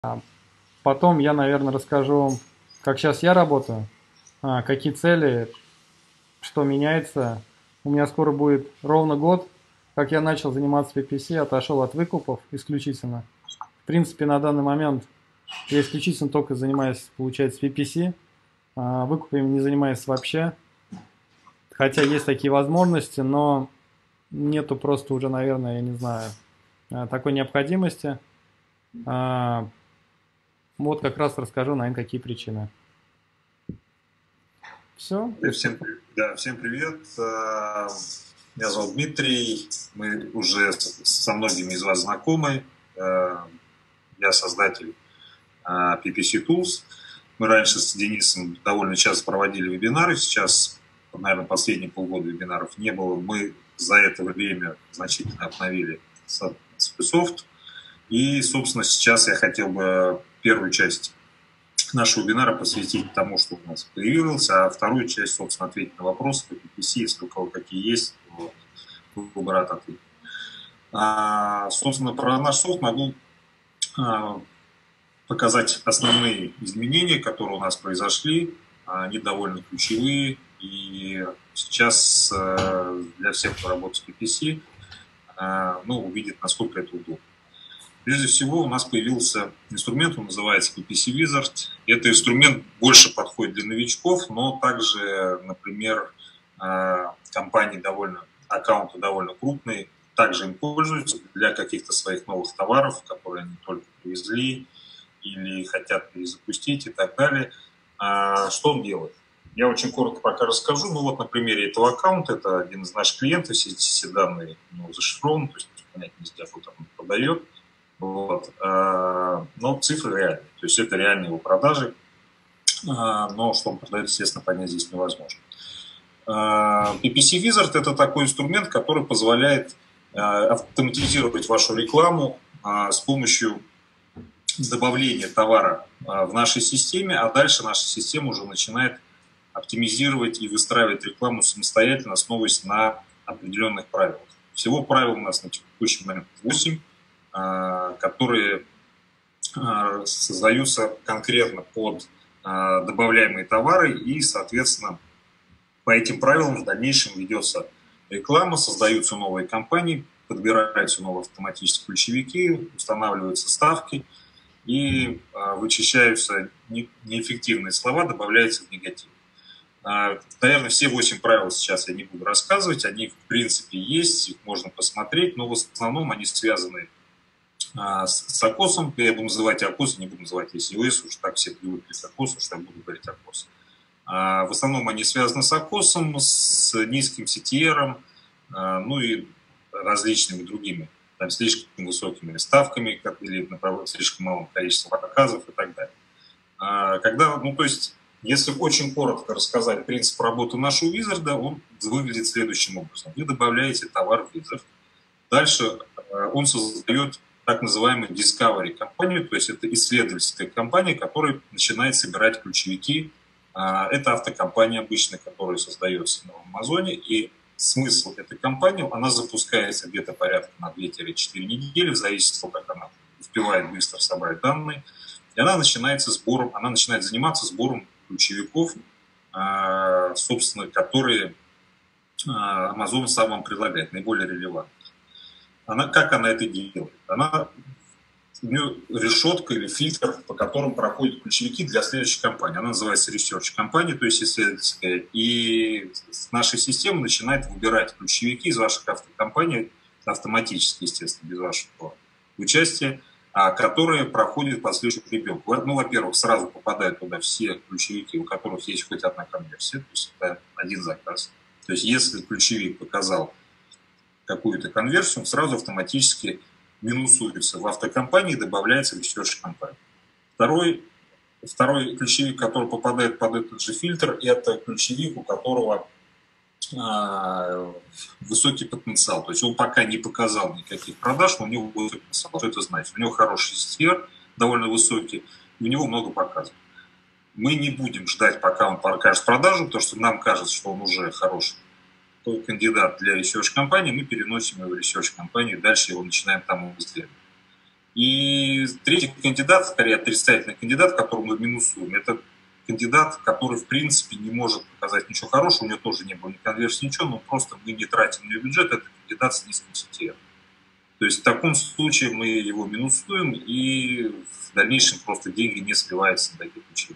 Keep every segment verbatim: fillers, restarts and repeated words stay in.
Потом я, наверное, расскажу вам, как сейчас я работаю, а, какие цели, что меняется. У меня скоро будет ровно год, как я начал заниматься пи пи си, отошел от выкупов исключительно. В принципе, на данный момент я исключительно только занимаюсь, получается, пи пи си, а, выкупами не занимаюсь вообще. Хотя есть такие возможности, но нету просто уже, наверное, я не знаю, а, такой необходимости. А, Вот как раз расскажу, наверное, какие причины. Все. Всем, да, всем привет. А, Меня зовут Дмитрий. Мы уже со многими из вас знакомы. А, Я создатель а, пи пи си Tools. Мы раньше с Денисом довольно часто проводили вебинары. Сейчас, наверное, последние полгода вебинаров не было. Мы за это время значительно обновили свой софт. И, собственно, сейчас я хотел бы первую часть нашего вебинара посвятить тому, что у нас появилось, а вторую часть, собственно, ответить на вопросы по пи пи си, если у кого какие есть, вот, буду рад ответить. А, собственно, про наш софт могу а, показать основные изменения, которые у нас произошли. Они довольно ключевые, и сейчас а, для всех, кто работает с пи пи си, а, ну, увидит, насколько это удобно. Прежде всего, у нас появился инструмент, он называется пи пи си Wizard. Этот инструмент больше подходит для новичков, но также, например, компании довольно, аккаунты довольно крупные, также им пользуются для каких-то своих новых товаров, которые они только привезли или хотят перезапустить и так далее. Что он делает? Я очень коротко пока расскажу. Ну вот на примере этого аккаунта, это один из наших клиентов, все, все данные ну, зашифрованы, то есть понять нельзя, кто там продает. Вот. Но цифры реальные, то есть это реальные его продажи, но что он продает, естественно, понять здесь невозможно. пи пи си Wizard – это такой инструмент, который позволяет автоматизировать вашу рекламу с помощью добавления товара в нашей системе, а дальше наша система уже начинает оптимизировать и выстраивать рекламу самостоятельно, основываясь на определенных правилах. Всего правил у нас на текущий момент восемь. Которые создаются конкретно под добавляемые товары, и, соответственно, по этим правилам в дальнейшем ведется реклама, создаются новые компании, подбираются новые автоматические ключевики, устанавливаются ставки и вычищаются неэффективные слова, добавляются в негатив. Наверное, все восемь правил сейчас я не буду рассказывать, они в принципе есть, их можно посмотреть, но в основном они связаны с акосом. Я буду называть акос, не буду называть эс и о эс, уж так все привыкли к акосу, что я буду говорить акос. В основном они связаны с акосом, с низким си ти ар, ну и различными другими, там, слишком высокими ставками или слишком малым количеством показов и так далее. Когда, ну то есть, если очень коротко рассказать принцип работы нашего визарда, он выглядит следующим образом. Вы добавляете товар в визард, дальше он создает так называемую Discovery компанию, то есть это исследовательская компания, которая начинает собирать ключевики. Это автокомпания обычно, которая создается на Амазоне, и смысл этой компании, она запускается где-то порядка на две-четыре недели, в зависимости от того, как она успевает быстро собрать данные, и она начинает сбором, она начинает заниматься сбором ключевиков, собственно, которые Amazon сам вам предлагает, наиболее релевантные. Она, как она это делает? Она, у нее решетка или фильтр, по которым проходят ключевики для следующей компании. Она называется Research компания, то есть исследовательская. И наша система начинает выбирать ключевики из ваших автокомпаний автоматически, естественно, без вашего участия, которые проходят последующую прибивку. Ну, во-первых, сразу попадают туда все ключевики, у которых есть хоть одна конверсия, то есть это один заказ. То есть если ключевик показал какую-то конверсию, он сразу автоматически минусуется в автокомпании и добавляется в research компанию. Второй, второй ключевик, который попадает под этот же фильтр, это ключевик, у которого а, высокий потенциал. То есть он пока не показал никаких продаж, но у него высокий потенциал. Что это значит? У него хороший сфер, довольно высокий, и у него много показов. Мы не будем ждать, пока он покажет продажу, потому что нам кажется, что он уже хороший кандидат для research компании, мы переносим его в research компанию, дальше его начинаем там исследовать. И третий кандидат, скорее отрицательный кандидат, которого мы минусуем, это кандидат, который в принципе не может показать ничего хорошего, у него тоже не было ни конверсии, ничего, но просто мы не тратим на бюджет, это кандидат с низким си ти эр. То есть в таком случае мы его минусуем, и в дальнейшем просто деньги не сливаются на таких ключевых.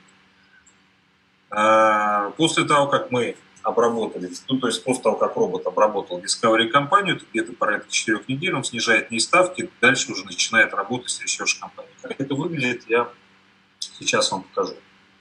После того, как мы обработали, ну, то есть после того, как робот обработал Discovery компанию, это где-то порядка четырёх недель, он снижает не ставки, дальше уже начинает работать с Research компанией. Как это выглядит, я сейчас вам покажу.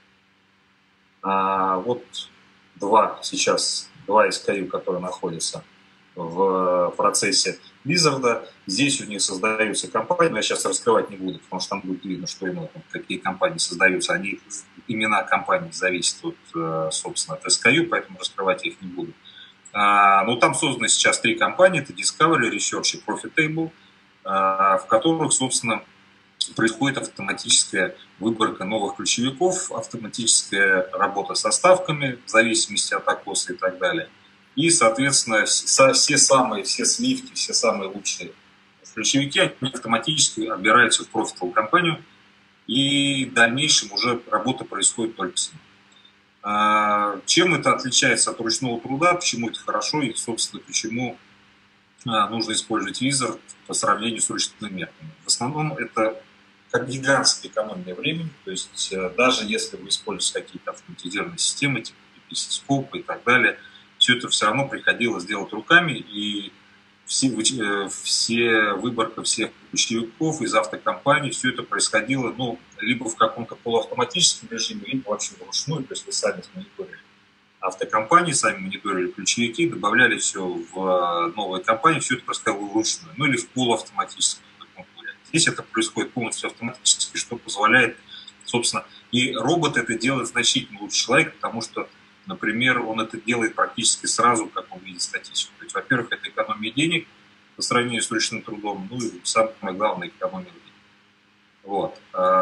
А, вот два сейчас, два эс кей ю, которые находятся в процессе Wizard. Здесь у них создаются компании, но я сейчас раскрывать не буду, потому что там будет видно, что именно, какие компании создаются. Они, имена компаний зависят от, собственно, от эс кей ю, поэтому раскрывать я их не буду. А, но там созданы сейчас три компании, это Discovery, Research и Profitable, а, в которых, собственно, происходит автоматическая выборка новых ключевиков, автоматическая работа со ставками в зависимости от окоса и так далее. И, соответственно, все самые, все сливки, все самые лучшие ключевики они автоматически отбираются в профитовую компанию, и в дальнейшем уже работа происходит только с ним. Чем это отличается от ручного труда, почему это хорошо и, собственно, почему нужно использовать Wizard по сравнению с ручными методами. В основном это как гигантская экономия времени, то есть даже если вы используете какие-то автоматизированные системы, типа пи пи си-скоп и так далее, все это все равно приходилось делать руками, и все, все выборка всех ключевиков из автокомпаний, все это происходило ну, либо в каком-то полуавтоматическом режиме, либо вообще вручную, то есть вы сами мониторили автокомпании, сами мониторили ключевики, добавляли все в новые компании, все это происходило вручную, ну или в полуавтоматическом. Здесь это происходит полностью автоматически, что позволяет, собственно, и робот это делает значительно лучше человека, потому что, например, он это делает практически сразу, как он видит статистику. То есть, во-первых, это экономия денег по сравнению с ручным трудом, ну и самое главное, экономия времени. Вот.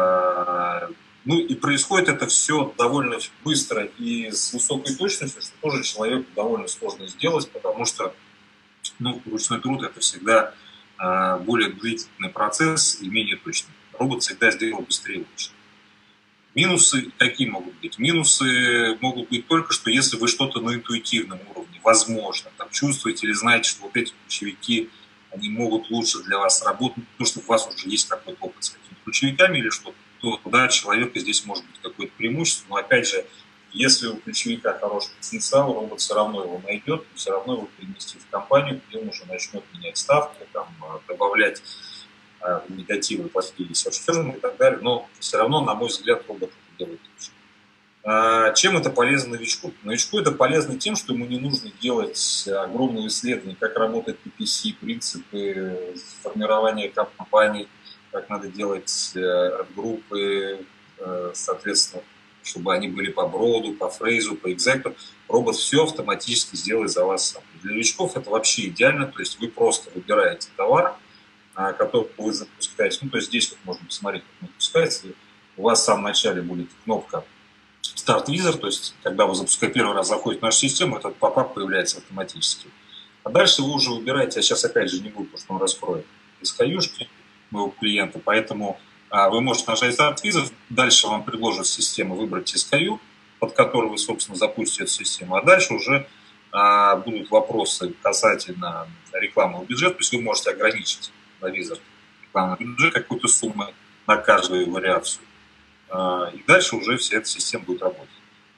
Ну и происходит это все довольно быстро и с высокой точностью, что тоже человеку довольно сложно сделать, потому что ну, ручной труд это всегда более длительный процесс и менее точный. Робот всегда сделал быстрее и лучше. Минусы какие могут быть? Минусы могут быть только, что если вы что-то на интуитивном уровне, возможно, там чувствуете или знаете, что вот эти ключевики, они могут лучше для вас работать, потому что у вас уже есть какой-то опыт с какими-то ключевиками или что-то, то да, человека здесь может быть какое-то преимущество, но опять же, если у ключевика хороший потенциал, робот все равно его найдет, и все равно его перенести в компанию, где он уже начнет менять ставки, там, добавлять э, негативы, плохие search и так далее, но все равно, на мой взгляд, робот это делает лучше. А чем это полезно новичку? Новичку это полезно тем, что ему не нужно делать огромные исследования, как работает пи пи си, принципы формирования компаний, как надо делать э, группы, э, соответственно, чтобы они были по броду, по фрейзу, по экзекту. Робот все автоматически сделает за вас сам. Для новичков это вообще идеально, то есть вы просто выбираете товар, который вы запускаете. Ну, то есть здесь вот можно посмотреть, как он запускается. У вас в самом начале будет кнопка Start Wizard, то есть когда вы запускаете первый раз, заходите в нашу систему, этот попап появляется автоматически. А дальше вы уже выбираете, я сейчас опять же не буду, потому что он раскроет эс кей ю-шки моего клиента, поэтому вы можете нажать Start Wizard, дальше вам предложит система выбрать эс кей ю, под который вы, собственно, запустите эту систему, а дальше уже а, будут вопросы касательно рекламного бюджета, то есть вы можете ограничить на Wizard рекламный бюджет какой-то суммы на каждую вариацию, а, и дальше уже вся эта система будет работать.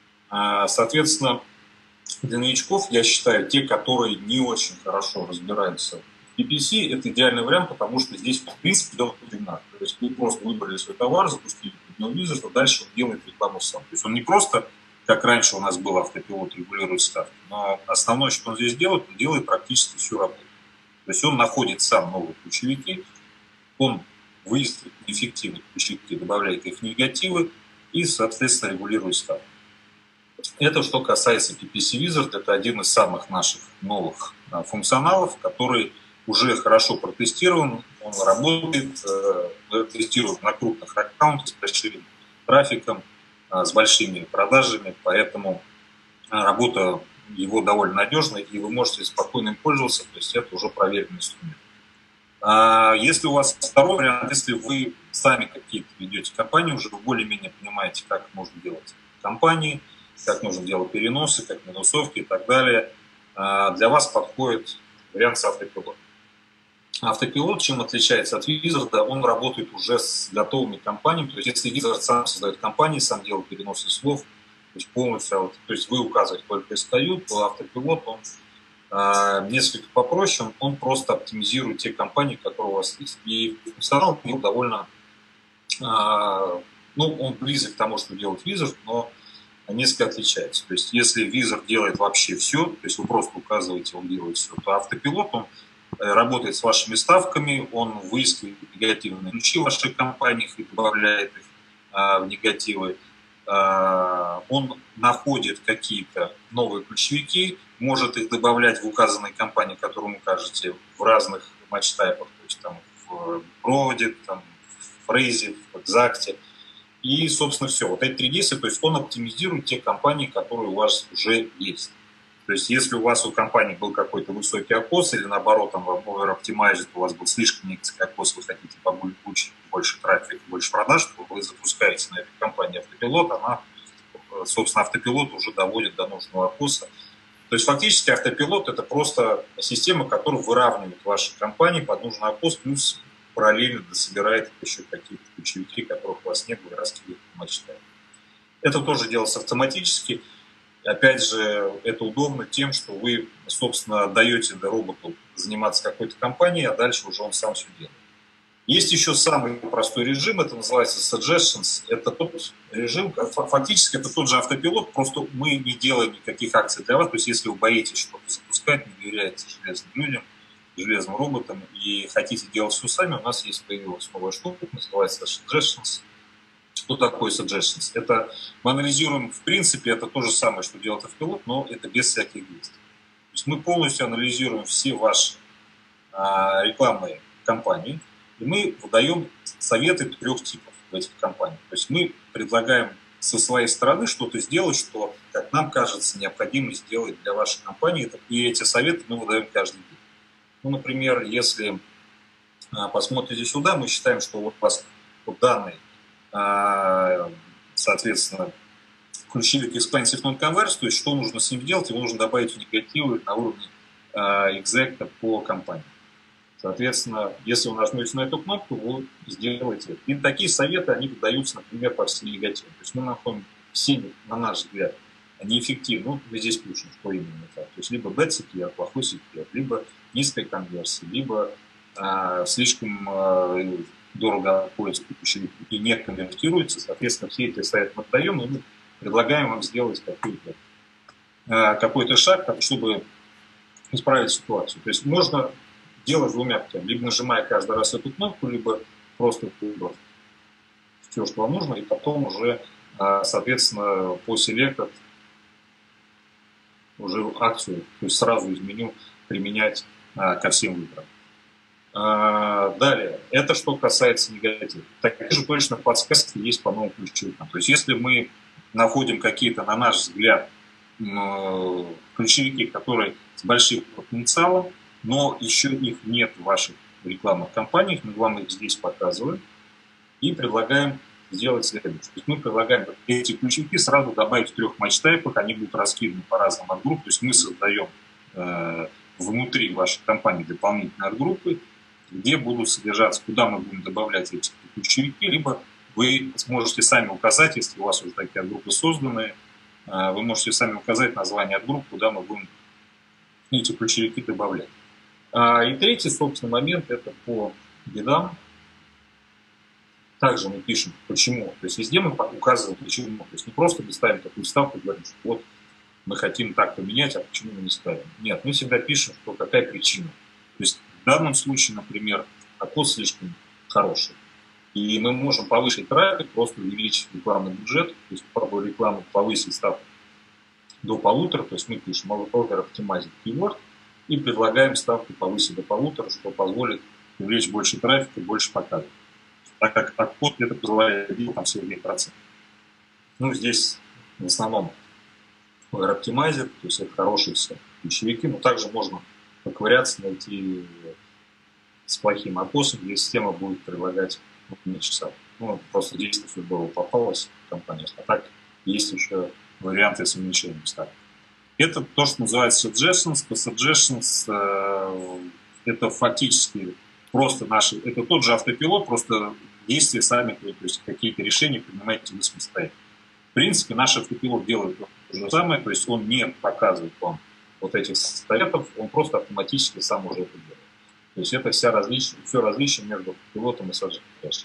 А, соответственно, для новичков, я считаю, те, которые не очень хорошо разбираются пи пи си – это идеальный вариант, потому что здесь, в принципе, делать не надо. То есть вы просто выбрали свой товар, запустили под него Wizard, а дальше он делает рекламу сам. То есть он не просто, как раньше у нас был автопилот, регулирует ставки, но основное, что он здесь делает, он делает практически всю работу. То есть он находит сам новые ключевики, он выискивает неэффективные ключевики, добавляет их в негативы и, соответственно, регулирует ставки. Это что касается пи пи си Wizard, это один из самых наших новых функционалов, который уже хорошо протестирован, он работает, э, тестирует на крупных аккаунтах с большим трафиком, э, с большими продажами, поэтому работа его довольно надежная, и вы можете спокойно им пользоваться, то есть это уже проверенный инструмент. Если у вас второй вариант, если вы сами какие-то ведете компании, уже вы более-менее понимаете, как можно делать компании, как нужно делать переносы, как минусовки и так далее, для вас подходит вариант с автопилотом. Автопилот чем отличается от Wizard? Он работает уже с готовыми компаниями. То есть если Wizard сам создает компании, сам делает переносы слов, то есть полностью, то есть вы указываете только эс кей ю, то автопилот, он э, несколько попроще, он, он просто оптимизирует те компании, которые у вас есть. И функционал его довольно, э, ну, он близок к тому, что делает Wizard, но несколько отличается. То есть если Wizard делает вообще все, то есть вы просто указываете, он делает все, то автопилот, он работает с вашими ставками, он выискивает негативные ключи в ваших компаниях и добавляет их а, в негативы. А, он находит какие-то новые ключевики, может их добавлять в указанные компании, которые вы укажете в разных матч-тайпах, то есть там в проводе, там, в фрейзе, в экзакте. И, собственно, все. Вот эти три действия, то есть он оптимизирует те компании, которые у вас уже есть. То есть, если у вас у компании был какой-то высокий окос, или наоборот, там, в Over-Optimized у вас был слишком низкий окос, вы хотите получить больше трафика, больше продаж, то вы запускаете на этой компании автопилот, она, собственно, автопилот уже доводит до нужного окоса. То есть, фактически, автопилот – это просто система, которая выравнивает ваши компании под нужный окос, плюс параллельно дособирает еще какие-то ключевики, которых у вас не было, и раскидывает по матч-тайму. Это тоже делается автоматически. Опять же, это удобно тем, что вы, собственно, даете роботу заниматься какой-то компанией, а дальше уже он сам все делает. Есть еще самый простой режим, это называется suggestions. Это тот режим, фактически это тот же автопилот, просто мы не делаем никаких акций для вас. То есть если вы боитесь что-то запускать, не доверяете железным людям, железным роботам и хотите делать все сами, у нас есть появилась новая штука, называется suggestions. Что такое suggestions? Это мы анализируем, в принципе, это то же самое, что делает автопилот, но это без всяких действий. То есть мы полностью анализируем все ваши а, рекламные кампании, и мы выдаем советы трех типов в этих компаниях. То есть мы предлагаем со своей стороны что-то сделать, что, как нам кажется, необходимо сделать для вашей компании, и эти советы мы выдаем каждый день. Ну, например, если а, посмотрите сюда, мы считаем, что вот у вас вот данные, соответственно, ключевик expensive non-converse, то есть что нужно с ним делать, его нужно добавить в негативы на уровне экзекта по компании. Соответственно, если вы нажмете на эту кнопку, вы сделаете. И такие советы, они выдаются, например, по всем негативам. То есть мы находим все, на наш взгляд, неэффективны. Ну, мы здесь пишем, что именно так. То есть либо bad си пи ар, плохой си пи ар, либо низкая конверсия, либо а, слишком а, дорого поиск и не конвертируется. Соответственно, все эти советы мы даем, и мы предлагаем вам сделать какой-то какой-то шаг, чтобы исправить ситуацию. То есть можно делать двумя путями. Либо нажимая каждый раз эту кнопку, либо просто выбрать все, что вам нужно, и потом уже, соответственно, по селектор уже акцию, то есть сразу из меню применять ко всем выборам. Далее, это что касается негатива. Такие же точно подсказки есть по новым ключевикам. То есть если мы находим какие-то, на наш взгляд, ключевики, которые с большим потенциалом, но еще их нет в ваших рекламных кампаниях, мы вам их здесь показываем и предлагаем сделать следующее. То есть мы предлагаем эти ключевики сразу добавить в трех матч-тайпах, они будут раскиданы по разным арт-группам. То есть мы создаем э, внутри вашей компании дополнительные арт-группы, где будут содержаться, куда мы будем добавлять эти ключевики, либо вы сможете сами указать, если у вас уже такие группы созданы, вы можете сами указать название от групп, куда мы будем эти ключевики добавлять. И третий, собственно, момент – это по бедам. Также мы пишем, почему. То есть везде мы указываем, почему. То есть не просто мы ставим такую ставку и говорим, что вот мы хотим так поменять, а почему мы не ставим. Нет, мы всегда пишем, что какая причина. То есть в данном случае, например, окос слишком хороший. И мы можем повысить трафик, просто увеличить рекламный бюджет, то есть по рекламу повысить ставку до полутора, то есть мы пишем Over-Optimized keyword и предлагаем ставку повысить до полутора, что позволит увеличить больше трафика, больше показов. Так как окос это позволяет делать там всего девять процентов. Ну, здесь в основном Over-Optimizer, то есть это хорошие все ключевики, но также можно поковыряться, найти с плохим откосом, где система будет предлагать меньше часов. Ну, просто действие футбола попалось в компанию, а так есть еще варианты с уменьшением ставок. Это то, что называется suggestions. По suggestions э, это фактически просто наши, это тот же автопилот, просто действия сами, то есть какие-то решения принимаете вы самостоятельно. В принципе, наш автопилот делает то же самое, то есть он не показывает вам вот этих советов, он просто автоматически сам уже это делает. То есть это вся различие, все различие между автопилотом и suggestions.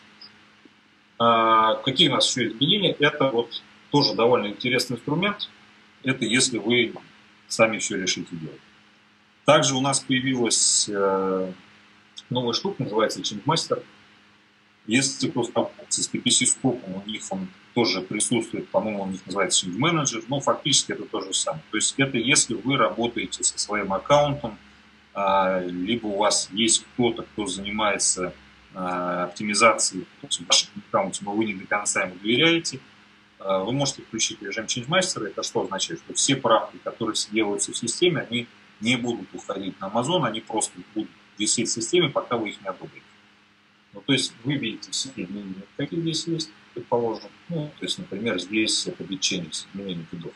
А какие у нас еще изменения? Это вот тоже довольно интересный инструмент. Это если вы сами все решите делать. Также у нас появилась э, новая штука, называется ChangeMaster. Если кто сталкивается с пи пи си-скопом, у них он тоже присутствует, по-моему, у них называется Change Manager, но фактически это то же самое. То есть это если вы работаете со своим аккаунтом, э, либо у вас есть кто-то, кто занимается э, оптимизацией в вашем аккаунте, но вы не до конца ему доверяете, вы можете включить режим ChangeMaster. Это что означает? Что все правки, которые делаются в системе, они не будут уходить на Amazon, они просто будут висеть в системе, пока вы их не одобрите. Ну, то есть вы видите все изменения, какие здесь есть, предположим. Ну, то есть, например, здесь это BitChanges, изменение кодов.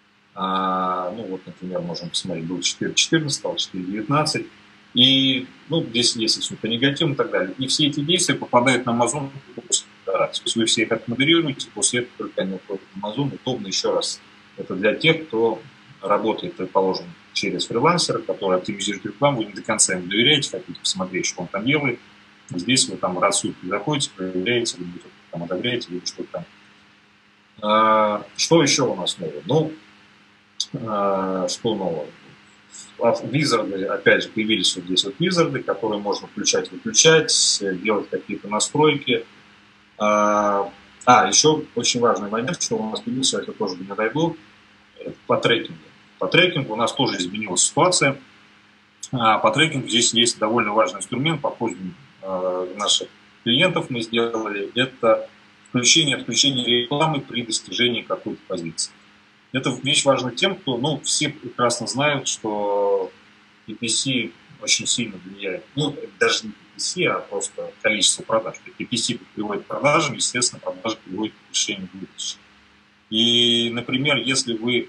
А, ну, вот, например, можем посмотреть, был четыре четырнадцать, стал четыре девятнадцать. И, ну, здесь есть все по негативу и так далее. И все эти действия попадают на Amazon. То есть вы все их отмодерируете, после этого только они уходят в Amazon. Удобно еще раз. Это для тех, кто работает, предположим, через фрилансера, который оптимизирует рекламу, вы не до конца ему доверяете, хотите посмотреть, что он там делает. Здесь вы там раз в сутки заходите, проверяете, либо там одобряете, либо что-то там. А, что еще у нас нового? Ну, а, что нового? Визарды, опять же, появились вот здесь вот визарды, которые можно включать-выключать, делать какие-то настройки. А, а, еще очень важный момент, что у нас появился, это тоже не дойду, по трекингу. По трекингу у нас тоже изменилась ситуация. А, по трекингу здесь есть довольно важный инструмент, по просьбе а, наших клиентов мы сделали. Это включение и отключение рекламы при достижении какой-то позиции. Эта вещь важна тем, кто, ну, все прекрасно знают, что пи пи си очень сильно влияет, ну, даже не пи пи си, а просто количество продаж. пи пи си приводит к продажам, естественно, продажи приводят к решению выдачи. И, например, если вы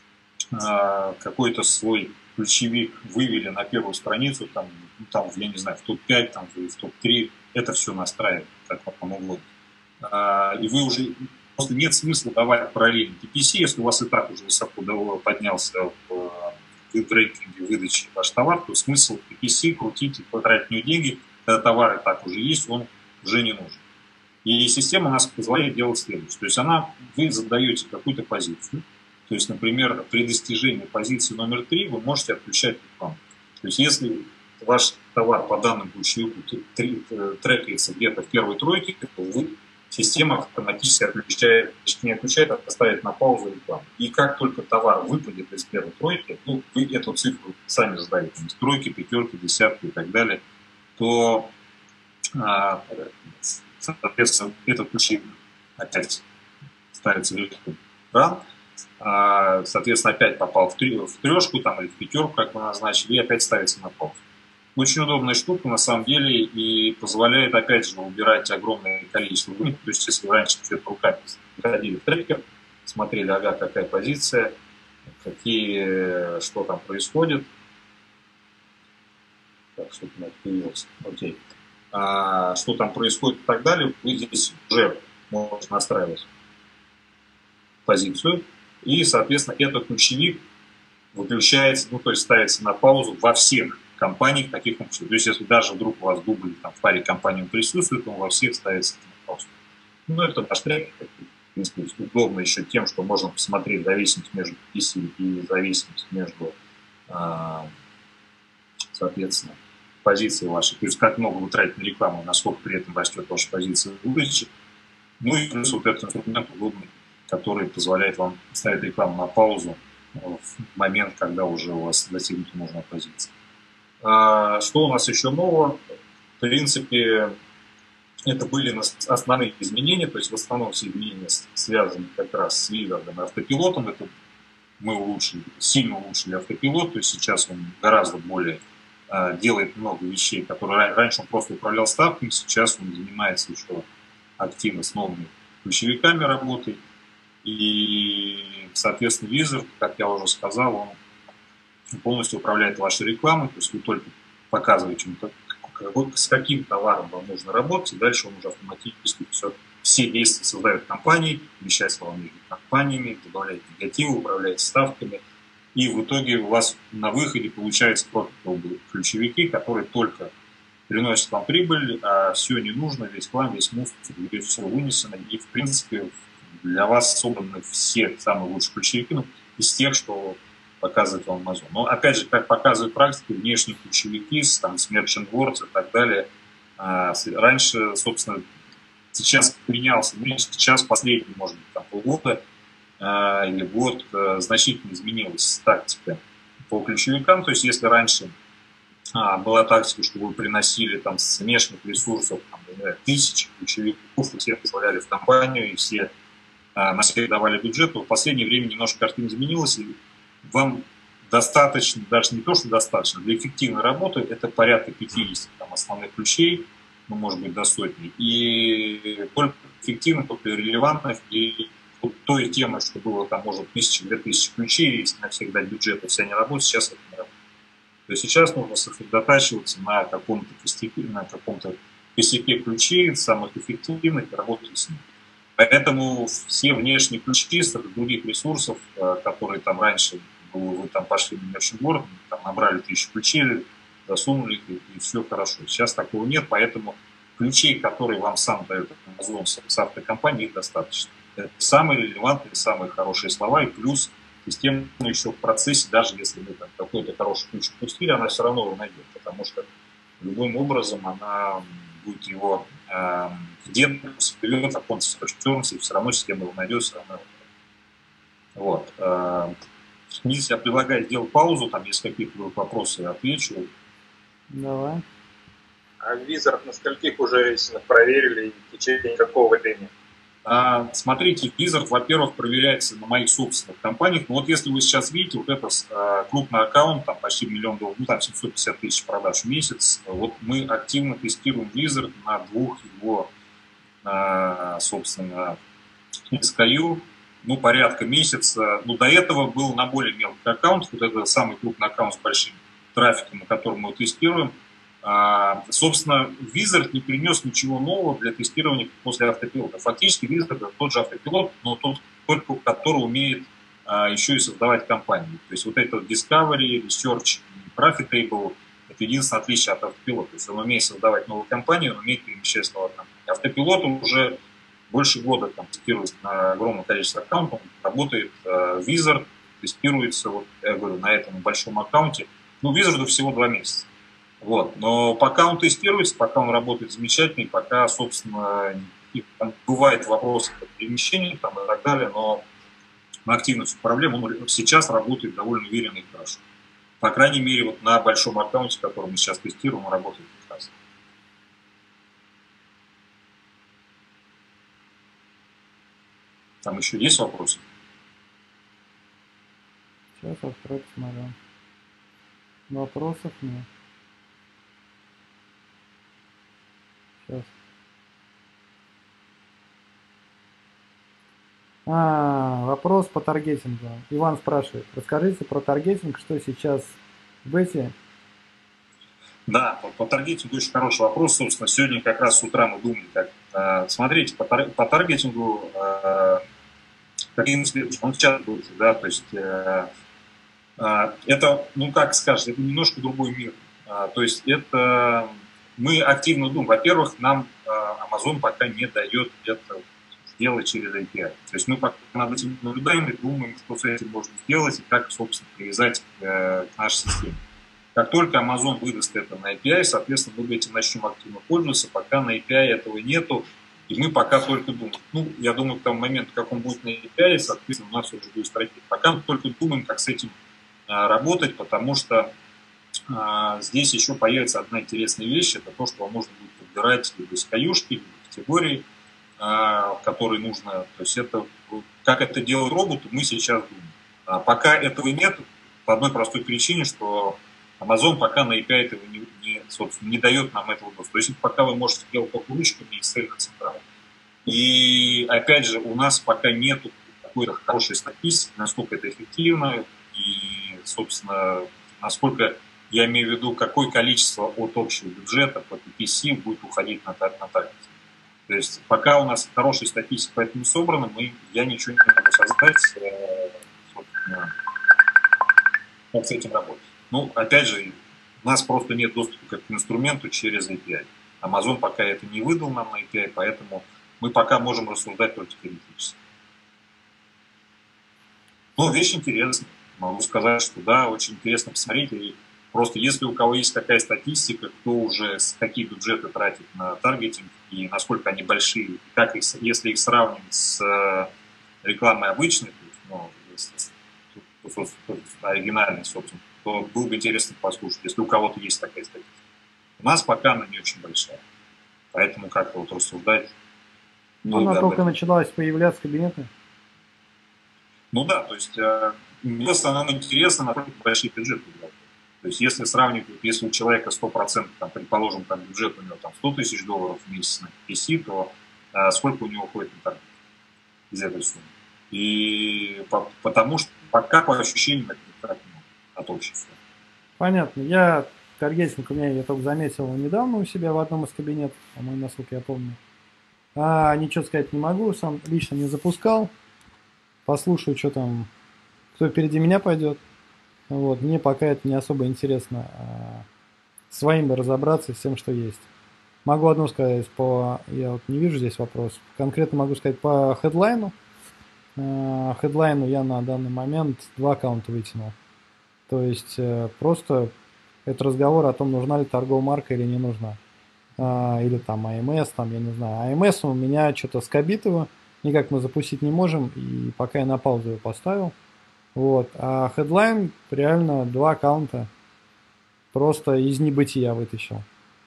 э, какой-то свой ключевик вывели на первую страницу, там, ну, там я не знаю, в топ пять, там, в топ три, это все настраивает, как вам угодно. Э, и вы уже... Просто нет смысла давать параллельно пи пи си, если у вас и так уже высоко поднялся в, в рейтинге выдачи ваш товар, то смысл пи пи си крутить и потратить в нее деньги, когда товар и так уже есть, он уже не нужен. И система у нас позволяет делать следующее. То есть она, вы задаете какую-то позицию, то есть, например, при достижении позиции номер три вы можете отключать рекламу. То есть если ваш товар по данному ключевику трекается где-то в первой тройке, то вы система автоматически отключает, не отключает, а ставит на паузу рекламу. И как только товар выпадет из первой тройки, ну, вы эту цифру сами задаете, из тройки, пятерки, десятки и так далее, то, а, соответственно, этот ключик опять ставится в ран, а, соответственно, опять попал в, три, в трешку там, или в пятерку, как вы назначили, и опять ставится на паузу. Очень удобная штука, на самом деле, и позволяет, опять же, убирать огромное количество времени. То есть, если вы раньше все это руками заходили в трекер, смотрели, ага, какая позиция, какие, что там происходит. Так, что там появилось. Окей. А, что там происходит и так далее, вы здесь уже можете настраивать позицию. И, соответственно, этот ключевик выключается, ну, то есть ставится на паузу во всех компаниях таких функций. То есть, если даже вдруг у вас дубль там, в паре компаний присутствует, он во всех ставится на паузу. Ну, это наш трек, в принципе, удобно еще тем, что можно посмотреть зависимость между пи пи си и зависимость между, соответственно, позицией вашей. То есть, как много вы тратите на рекламу, насколько при этом растет ваша позиция в выдаче. Ну, и плюс вот этот инструмент удобный, который позволяет вам ставить рекламу на паузу в момент, когда уже у вас достигнута нужная позиция. Что у нас еще нового? В принципе, это были основные изменения, то есть в основном все изменения связаны как раз с визардом и автопилотом. Это мы улучшили, сильно улучшили автопилот, то есть сейчас он гораздо более делает много вещей, которые раньше он просто управлял ставками, сейчас он занимается еще активно с новыми ключевиками работой. И, соответственно, Wizard, как я уже сказал, он полностью управляет вашей рекламой, то есть вы только показываете, с каким товаром вам нужно работать, и дальше он уже автоматически все, все действия создает компании, вмещает слова между компаниями, добавляет негативы, управляет ставками, и в итоге у вас на выходе получается ключевики, которые только приносят вам прибыль, а все не нужно, весь план, весь мусор, все вынесено, и в принципе для вас собраны все самые лучшие ключевики, ну, из тех, что показывает вам Amazon. Но опять же, как показывает практика, внешние ключевики, там, с Merchant Words и так далее, а, раньше, собственно, сейчас менялся, ну, сейчас последний, может быть, там, полгода а, или год а, значительно изменилась тактика по ключевикам. То есть, если раньше а, была тактика, что вы приносили там с внешних ресурсов там, тысячи ключевиков, и все позволяли в компанию, и все а, на всех давали бюджет, то в последнее время немножко картина изменилась, и вам достаточно, даже не то, что достаточно, для эффективной работы это порядка пятидесяти там, основных ключей, ну, может быть, до сотни. И только эффективно, только релевантно, и той темы, что было там, может, тысяча-две тысячи ключей, если на всех дать бюджет, и вся не работает, сейчас это не работает. То есть сейчас нужно сосредотачиваться на каком-то костяке, на каком-то костяке ключей, самых эффективных, и работать с ними. Поэтому все внешние ключи с других ресурсов, которые там раньше, вы там пошли на Merchant World, там набрали тысячу ключей, засунули их, и, и все хорошо. Сейчас такого нет, поэтому ключей, которые вам сам дает Amazon с автокомпанией, их достаточно. Это самые релевантные, самые хорошие слова, и плюс система еще в процессе, даже если вы там какой-то хороший ключ пустили, она все равно его найдет, потому что любым образом она будет его э, где-то всплывет, а он и все равно система его найдет, все равно. Вот. Э, Низ, я предлагаю сделать паузу, там есть какие-то вопросы, я отвечу. Давай. А Wizard на скольких уже рейтингах проверили и в течение какого времени? А, смотрите, Wizard, во-первых, проверяется на моих собственных компаниях. Но вот если вы сейчас видите, вот это а, крупный аккаунт, там почти миллион долларов, ну там семьсот пятьдесят тысяч продаж в месяц. Вот мы активно тестируем Wizard на двух его, а, собственно, эс кей ю. Ну, порядка месяца. Ну, до этого был на более мелкий аккаунт. Вот это самый крупный аккаунт с большим трафиком, на котором мы его тестируем. А, собственно, Wizard не принес ничего нового для тестирования после автопилота. Фактически Wizard это тот же автопилот, но тот, только который умеет а, еще и создавать компании. То есть вот это Discovery, Research, Profitable – это единственное отличие от автопилота. То есть он умеет создавать новые компании, он умеет перемещать слова компании. Автопилот уже больше года там, тестируется на огромном количестве аккаунтов, работает э, Wizard, тестируется, вот, я говорю, на этом большом аккаунте. Ну, Wizard всего два месяца. Вот. Но пока он тестируется, пока он работает замечательно, и пока, собственно, там, бывают вопросы по перемещению там, и так далее, но на активность проблем он сейчас работает довольно уверенно и хорошо. По крайней мере, вот на большом аккаунте, который мы сейчас тестируем, он работает прекрасно. Там еще есть вопросы? Сейчас открою, посмотрю. Вопросов нет. Сейчас. А, вопрос по таргетингу. Иван спрашивает. Расскажите про таргетинг, что сейчас в бете? Да, по, по таргетингу очень хороший вопрос. Собственно, сегодня как раз с утра мы думали, как э, смотрите, по, тар, по таргетингу э, каким следующим, он сейчас будет, да, то есть э, э, это, ну как скажешь, это немножко другой мир. Э, то есть это мы активно думаем. Во-первых, нам э, Amazon пока не дает это сделать через эй пи ай. То есть мы пока над этим наблюдаем и думаем, что с этим можно сделать и как, собственно, привязать э, к нашей системе. Как только Amazon выдаст это на эй пи ай, соответственно, мы этим начнем активно пользоваться. Пока на эй пи ай этого нету, и мы пока только думаем. Ну, я думаю, к тому моменту, как он будет на эй пи ай, соответственно, у нас уже будет стратегия. Пока мы только думаем, как с этим а, работать, потому что а, здесь еще появится одна интересная вещь. Это то, что вам можно будет подбирать либо эс кей ю-шки, либо категории, а, которые нужно. То есть это, как это делают роботы, мы сейчас думаем. А пока этого нет, по одной простой причине, что Amazon пока на эй пи ай этого не, не, собственно, не дает нам этого доступа. То есть пока вы можете делать только ручками и цель на централ. И опять же, у нас пока нет какой-то хорошей статистики, насколько это эффективно и, собственно, насколько, я имею в виду, какое количество от общего бюджета по пи пи си будет уходить на, на таргетинг. То есть пока у нас хорошая статистика по этому собрана, мы, я ничего не могу создать, собственно, как с этим работать. Ну, опять же, у нас просто нет доступа к инструменту через эй пи ай. Amazon пока это не выдал нам на эй пи ай, поэтому мы пока можем рассуждать только теоретически. Ну, вещь интересная. Могу сказать, что да, очень интересно посмотреть. И просто если у кого есть такая статистика, кто уже какие бюджеты тратит на таргетинг и насколько они большие, и как их, если их сравнивать с рекламой обычной, ну, оригинальной, собственно, то было бы интересно послушать, если у кого-то есть такая статистика. У нас пока она не очень большая. Поэтому как-то вот рассуждать. Ну, она только началась появляться кабинеты. Ну да, то есть э, мне в основном интересно, насколько большие бюджеты. То есть если сравнивать, если у человека сто процентов, там, предположим, там, бюджет у него там, сто тысяч долларов в месяц на пи си, то э, сколько у него уходит на таргет из этой суммы. И по, потому что пока по ощущениям это не так много от общества. Понятно. Я таргетинг у меня, я только заметил недавно у себя в одном из кабинетов, по-моему, насколько я помню. А, ничего сказать не могу, сам лично не запускал. Послушаю, что там, кто впереди меня пойдет. Вот, мне пока это не особо интересно. А, своим бы разобраться с тем, что есть. Могу одно сказать по... Я вот не вижу здесь вопрос. Конкретно могу сказать по хедлайну. А, хедлайну я на данный момент два аккаунта вытянул. То есть э, просто это разговор о том, нужна ли торговая марка или не нужна. А, или там АМС, там, я не знаю. АМС у меня что-то скобитово, никак мы запустить не можем, и пока я на паузу его поставил. Вот. А Headline реально два аккаунта просто из небытия вытащил.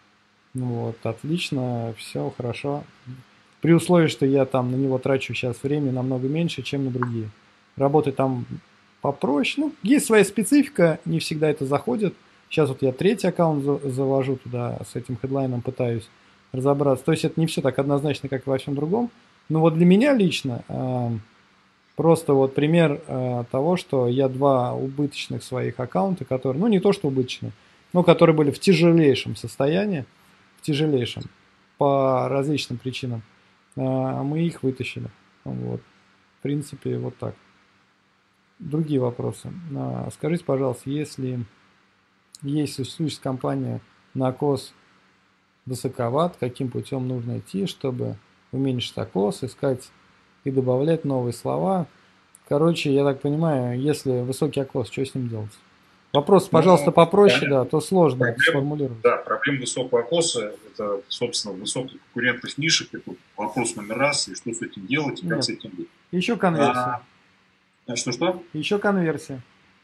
Вот, отлично, все хорошо. При условии, что я там на него трачу сейчас время намного меньше, чем на другие. Работать там попроще. Ну, есть своя специфика, не всегда это заходит. Сейчас вот я третий аккаунт завожу туда, с этим хедлайном пытаюсь разобраться. То есть это не все так однозначно, как и во всем другом. Но вот для меня лично э, просто вот пример э, того, что я два убыточных своих аккаунта, которые, ну не то что убыточные, но которые были в тяжелейшем состоянии, в тяжелейшем, по различным причинам, э, мы их вытащили. Вот. В принципе, вот так. Другие вопросы. Э, скажите, пожалуйста, если есть существующая компания Накос высоковат, каким путем нужно идти, чтобы уменьшить окос, искать и добавлять новые слова. Короче, я так понимаю, если высокий окос, что с ним делать? Вопрос, пожалуйста, ну, попроще, понятно. Да, то сложно проблема, сформулировать. Да, проблема высокого окоса, это, собственно, высоких конкурентных нишек, это вопрос номер раз, и что с этим делать, и как Нет. с этим быть. Еще конверсия. А, что-что? Еще конверсия.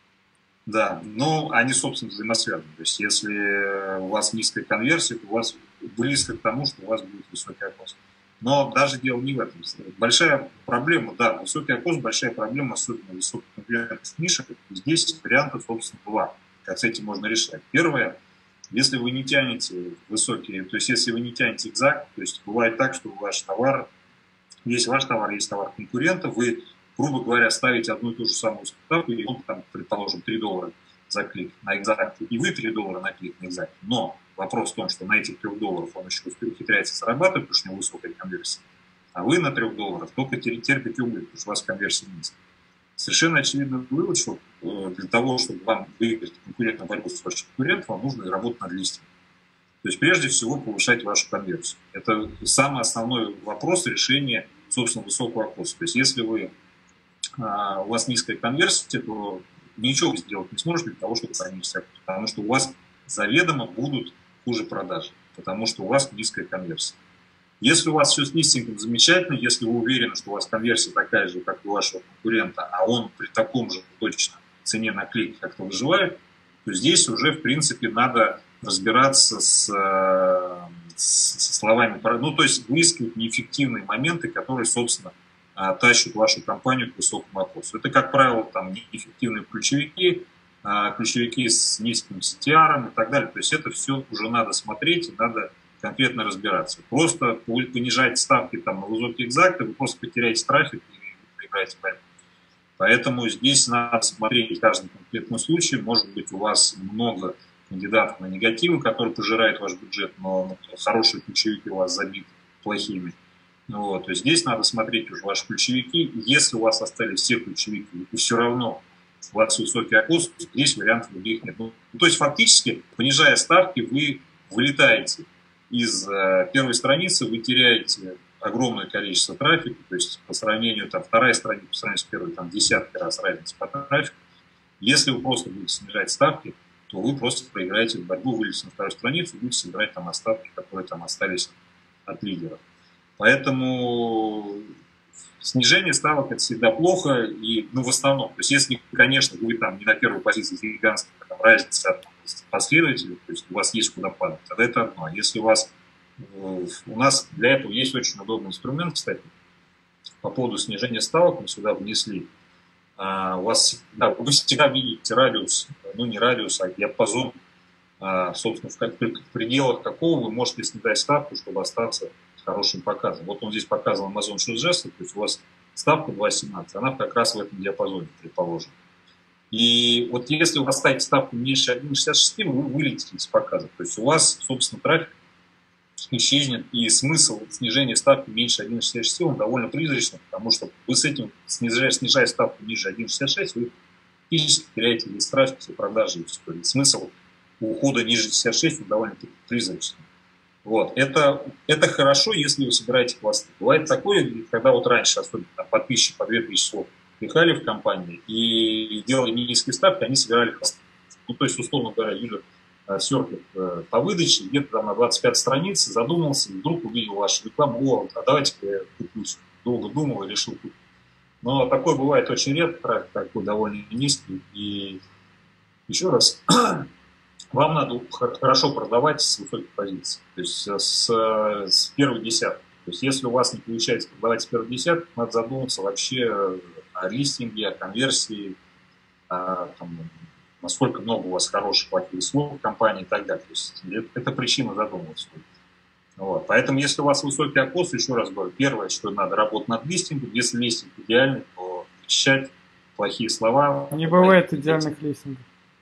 Да, но они, собственно, взаимосвязаны. То есть, если у вас низкая конверсия, то у вас близко к тому, что у вас будет высокий окос. Но даже дело не в этом. Большая проблема, да, высокий окос, большая проблема, особенно высоких конкурентных нишек. Здесь вариантов, собственно, два, как с этим можно решать. Первое, если вы не тянете высокие, то есть, если вы не тянете зигзаг, то есть, бывает так, что ваш товар, есть ваш товар, есть товар конкурента, вы, грубо говоря, ставите одну и ту же самую ставку, и он там, предположим, три доллара за клик на экзакте, и вы три доллара на клик на экзакте. Но вопрос в том, что на этих трех долларов он еще ухитряется зарабатывать, потому что у него высокая конверсия. А вы на трех долларах только терпите убыток, потому что у вас конверсия низкая. Совершенно очевидный вывод, что для того, чтобы вам выиграть конкурентную борьбу с вашим конкурентом, вам нужно работать над листингом. То есть, прежде всего, повышать вашу конверсию. Это самый основной вопрос решения, собственно, высокого окоса. То есть, если вы у вас низкая конверсия, то ничего вы сделать не сможете для того, чтобы понизить окос. Потому что у вас заведомо будут хуже продажи, потому что у вас низкая конверсия. Если у вас все с листингом замечательно, если вы уверены, что у вас конверсия такая же, как у вашего конкурента, а он при таком же точно цене на клик как-то выживает, то здесь уже, в принципе, надо разбираться с, с, со словами, ну, то есть выискивать неэффективные моменты, которые, собственно, тащат вашу компанию к высокому окосу. Это, как правило, там неэффективные ключевики, ключевики с низким си ти ар и так далее. То есть это все уже надо смотреть и надо конкретно разбираться. Просто понижать ставки там, на высокие экзакты, вы просто потеряете трафик и проиграете борьбу. Поэтому здесь надо смотреть каждый конкретный случай. Может быть, у вас много кандидатов на негативы, которые пожирают ваш бюджет, но хорошие ключевики у вас забиты плохими. Вот. То есть здесь надо смотреть уже ваши ключевики. Если у вас остались все ключевики, и все равно у вас высокий окос, здесь вариантов других нет. Ну, то есть фактически, понижая ставки, вы вылетаете из э, первой страницы, вы теряете огромное количество трафика, то есть по сравнению, там, вторая страница, по сравнению с первой, там, десятки раз разница по трафику. Если вы просто будете снижать ставки, то вы просто проиграете борьбу, вылезете на вторую страницу, будете собирать там остатки, которые там остались от лидеров. Поэтому снижение ставок это всегда плохо, и, ну, в основном, то есть если, конечно, вы там не на первой позиции гигантская там, разница от последователей, то есть у вас есть куда падать, тогда это одно. А если у вас, у нас для этого есть очень удобный инструмент, кстати, по поводу снижения ставок мы сюда внесли. А, у вас, да, вы всегда видите радиус, ну не радиус, а диапазон, а, собственно, в, в пределах какого вы можете снижать ставку, чтобы остаться с хорошим показом. Вот он здесь показан Amazon Suggest, то есть у вас ставка два семнадцать, она как раз в этом диапазоне, предположим. И вот если вы поставите ставку меньше один шестьдесят шесть, вы вылетите из показа. То есть у вас, собственно, трафик исчезнет, и смысл снижения ставки меньше один шестьдесят шесть, он довольно призрачный, потому что вы с этим, снижая, снижая ставку ниже один шестьдесят шесть, вы физически теряете весь трафик, все продажи и все. И смысл ухода ниже шестьдесят шесть он довольно призрачный. Вот. Это, это хорошо, если вы собираете хвосты. Бывает такое, когда вот раньше, особенно там, подписчики по две тысячи слов, приехали в компании и делали низкие ставки, они собирали хвосты. Ну, то есть, условно говоря, юзер серфит по выдаче, где-то там на двадцать пятой странице задумался, и вдруг увидел вашу рекламу, о, а давайте-ка я куплюсь. Долго думал и решил купить. Но такое бывает очень редко, трафик такой довольно низкий. И еще раз, вам надо хорошо продавать с высоких позиций, то есть с, с первой десятки. То есть если у вас не получается продавать с первой десятки, надо задуматься вообще о листинге, о конверсии, о, там, насколько много у вас хороших плохих слов в компании и так далее. То есть это, это причина задумываться. Вот. Поэтому если у вас высокий окос, еще раз говорю, первое, что надо работать над листингом. Если листинг идеальный, то очищать плохие слова. Не бывает идеальных листингов.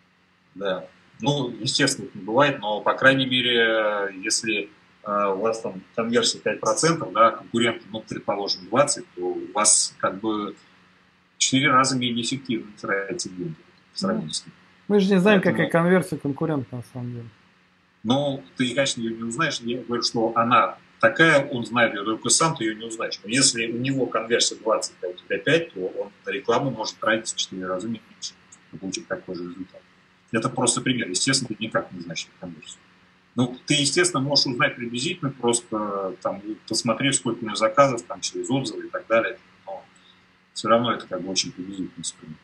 Да. Ну, естественно, это не бывает, но, по крайней мере, если э, у вас там конверсия пять процентов, да, конкуренты, ну, предположим, двадцать процентов, то у вас как бы в четыре раза менее эффективно тратите деньги в сравнении с ним. Мы же не знаем, Поэтому, какая конверсия конкурента на самом деле. Ну, ты, конечно, ее не узнаешь. Я говорю, что она такая, он знает ее только сам, ты ее не узнаешь. Но если у него конверсия двадцать, а у тебя пять, то он на рекламу может тратить в четыре раза меньше, чтобы получить такой же результат. Это просто пример. Естественно, ты никак не знаешь конверсию. Ну, ты, естественно, можешь узнать приблизительно, просто там, посмотреть, сколько у него заказов, там, через отзывы и так далее. Но все равно это как бы очень приблизительный инструмент.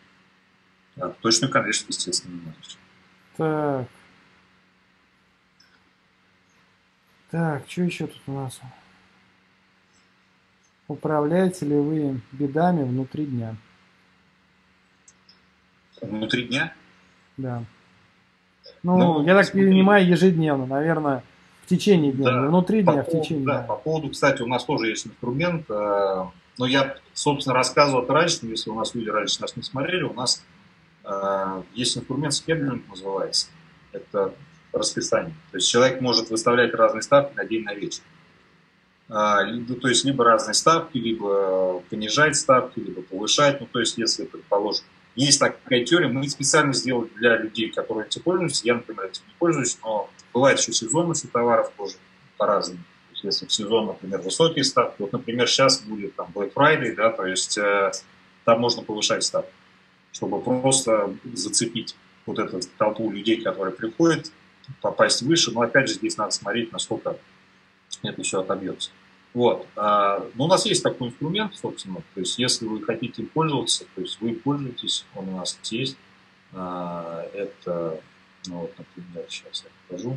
А точную конверсию, естественно, не знаешь. Так. Так, что еще тут у нас? Управляете ли вы бедами внутри дня? Внутри дня? Да. Ну, Ну, я так смотри. понимаю, ежедневно, наверное, в течение дня, Да. не внутри По дня, а в поводу, течение да, дня. по поводу, кстати, у нас тоже есть инструмент. Э, но я, собственно, рассказывал это раньше, но если у нас люди раньше нас не смотрели, у нас э, есть инструмент scheduling, называется. Это расписание. То есть человек может выставлять разные ставки на день, на вечер. Э, либо, то есть либо разные ставки, либо понижать ставки, либо повышать. Ну, то есть если, предположим, есть такая теория, мы специально сделали для людей, которые этим пользуются. Я, например, этим не пользуюсь, но бывает еще сезонность товаров тоже по-разному. То есть, если в сезон, например, высокие ставки, вот, например, сейчас будет там Black Friday, да, то есть э, там можно повышать ставки, чтобы просто зацепить вот эту толпу людей, которые приходят, попасть выше. Но опять же здесь надо смотреть, насколько это все отобьется. Вот. А, ну, у нас есть такой инструмент, собственно, то есть если вы хотите им пользоваться, то есть вы пользуетесь, он у нас есть. А, это, ну вот, например, сейчас я покажу.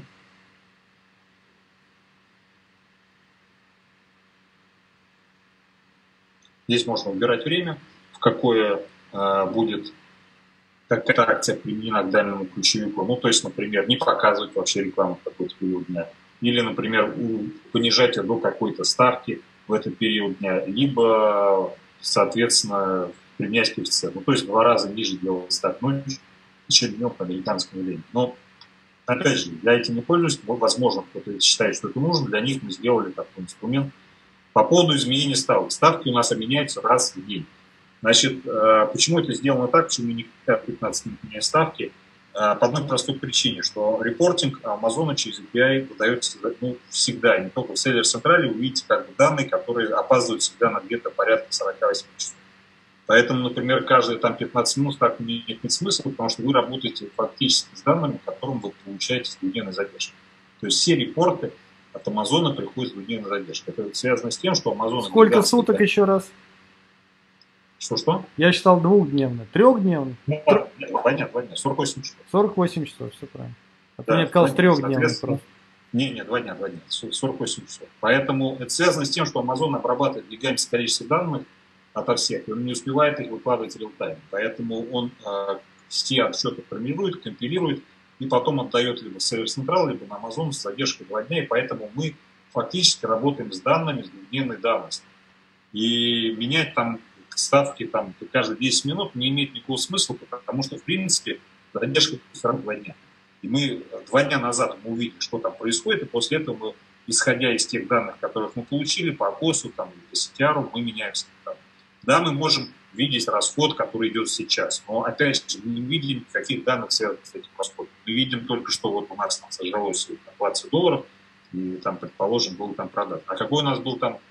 Здесь можно выбирать время, в какое а, будет, какая-то акция применена к данному ключевику. Ну, то есть, например, не показывать вообще рекламу в какой-то период дня. Или, например, понижать ее до какой-то ставки в этот период дня. Либо, соответственно, применять коэффициент. Ну, то есть в два раза ниже делать ставку. Ну, чем днем по американскому времени. Но, опять же, я этим не пользуюсь. Возможно, кто-то считает, что это нужно. Для них мы сделали такой инструмент. По поводу изменения ставок. Ставки у нас меняются раз в день. Значит, почему это сделано так, почему не пятнадцать минут меняют ставки? По одной простой причине, что репортинг Амазона через эй пи ай выдается, ну, всегда, не только в Seller Central, вы видите как бы данные, которые опаздывают всегда на где-то порядка сорок восемь часов. Поэтому, например, каждые там пятнадцать минут так не имеет смысла, потому что вы работаете фактически с данными, которым вы получаете с двухдневной задержкой. То есть все репорты от Амазона приходят с двухдневной задержкой. Это связано с тем, что Амазон... Сколько суток да? еще раз? Что-что? Я считал двухдневный. Трехдневный? Ну, Тр... понятно, понятно. сорок восемь часов. сорок восемь часов, все правильно. А да, мне казалось трехдневный просто. Не, не, два дня, два дня. сорок восемь часов. Поэтому это связано с тем, что Amazon обрабатывает гигантское количество данных ото всех, и он не успевает их выкладывать в реал-тайм. Поэтому он э, все отчеты формирует, компилирует, и потом отдает либо в Seller Central, либо на Amazon с задержкой два дня, и поэтому мы фактически работаем с данными, с двухдневной давностью. И менять там ставки там, каждые десять минут не имеет никакого смысла, потому что, в принципе, задержка все равно два дня. И мы два дня назад мы увидели, что там происходит, и после этого мы, исходя из тех данных, которых мы получили по АКОСу, там, по си ти ар, мы меняемся. Да, мы можем видеть расход, который идет сейчас, но, опять же, мы не видим никаких данных, связанных с этим расходом. Мы видим только, что вот у нас там сожралось двадцать долларов, и там, предположим, был там продаж. А какой у нас был там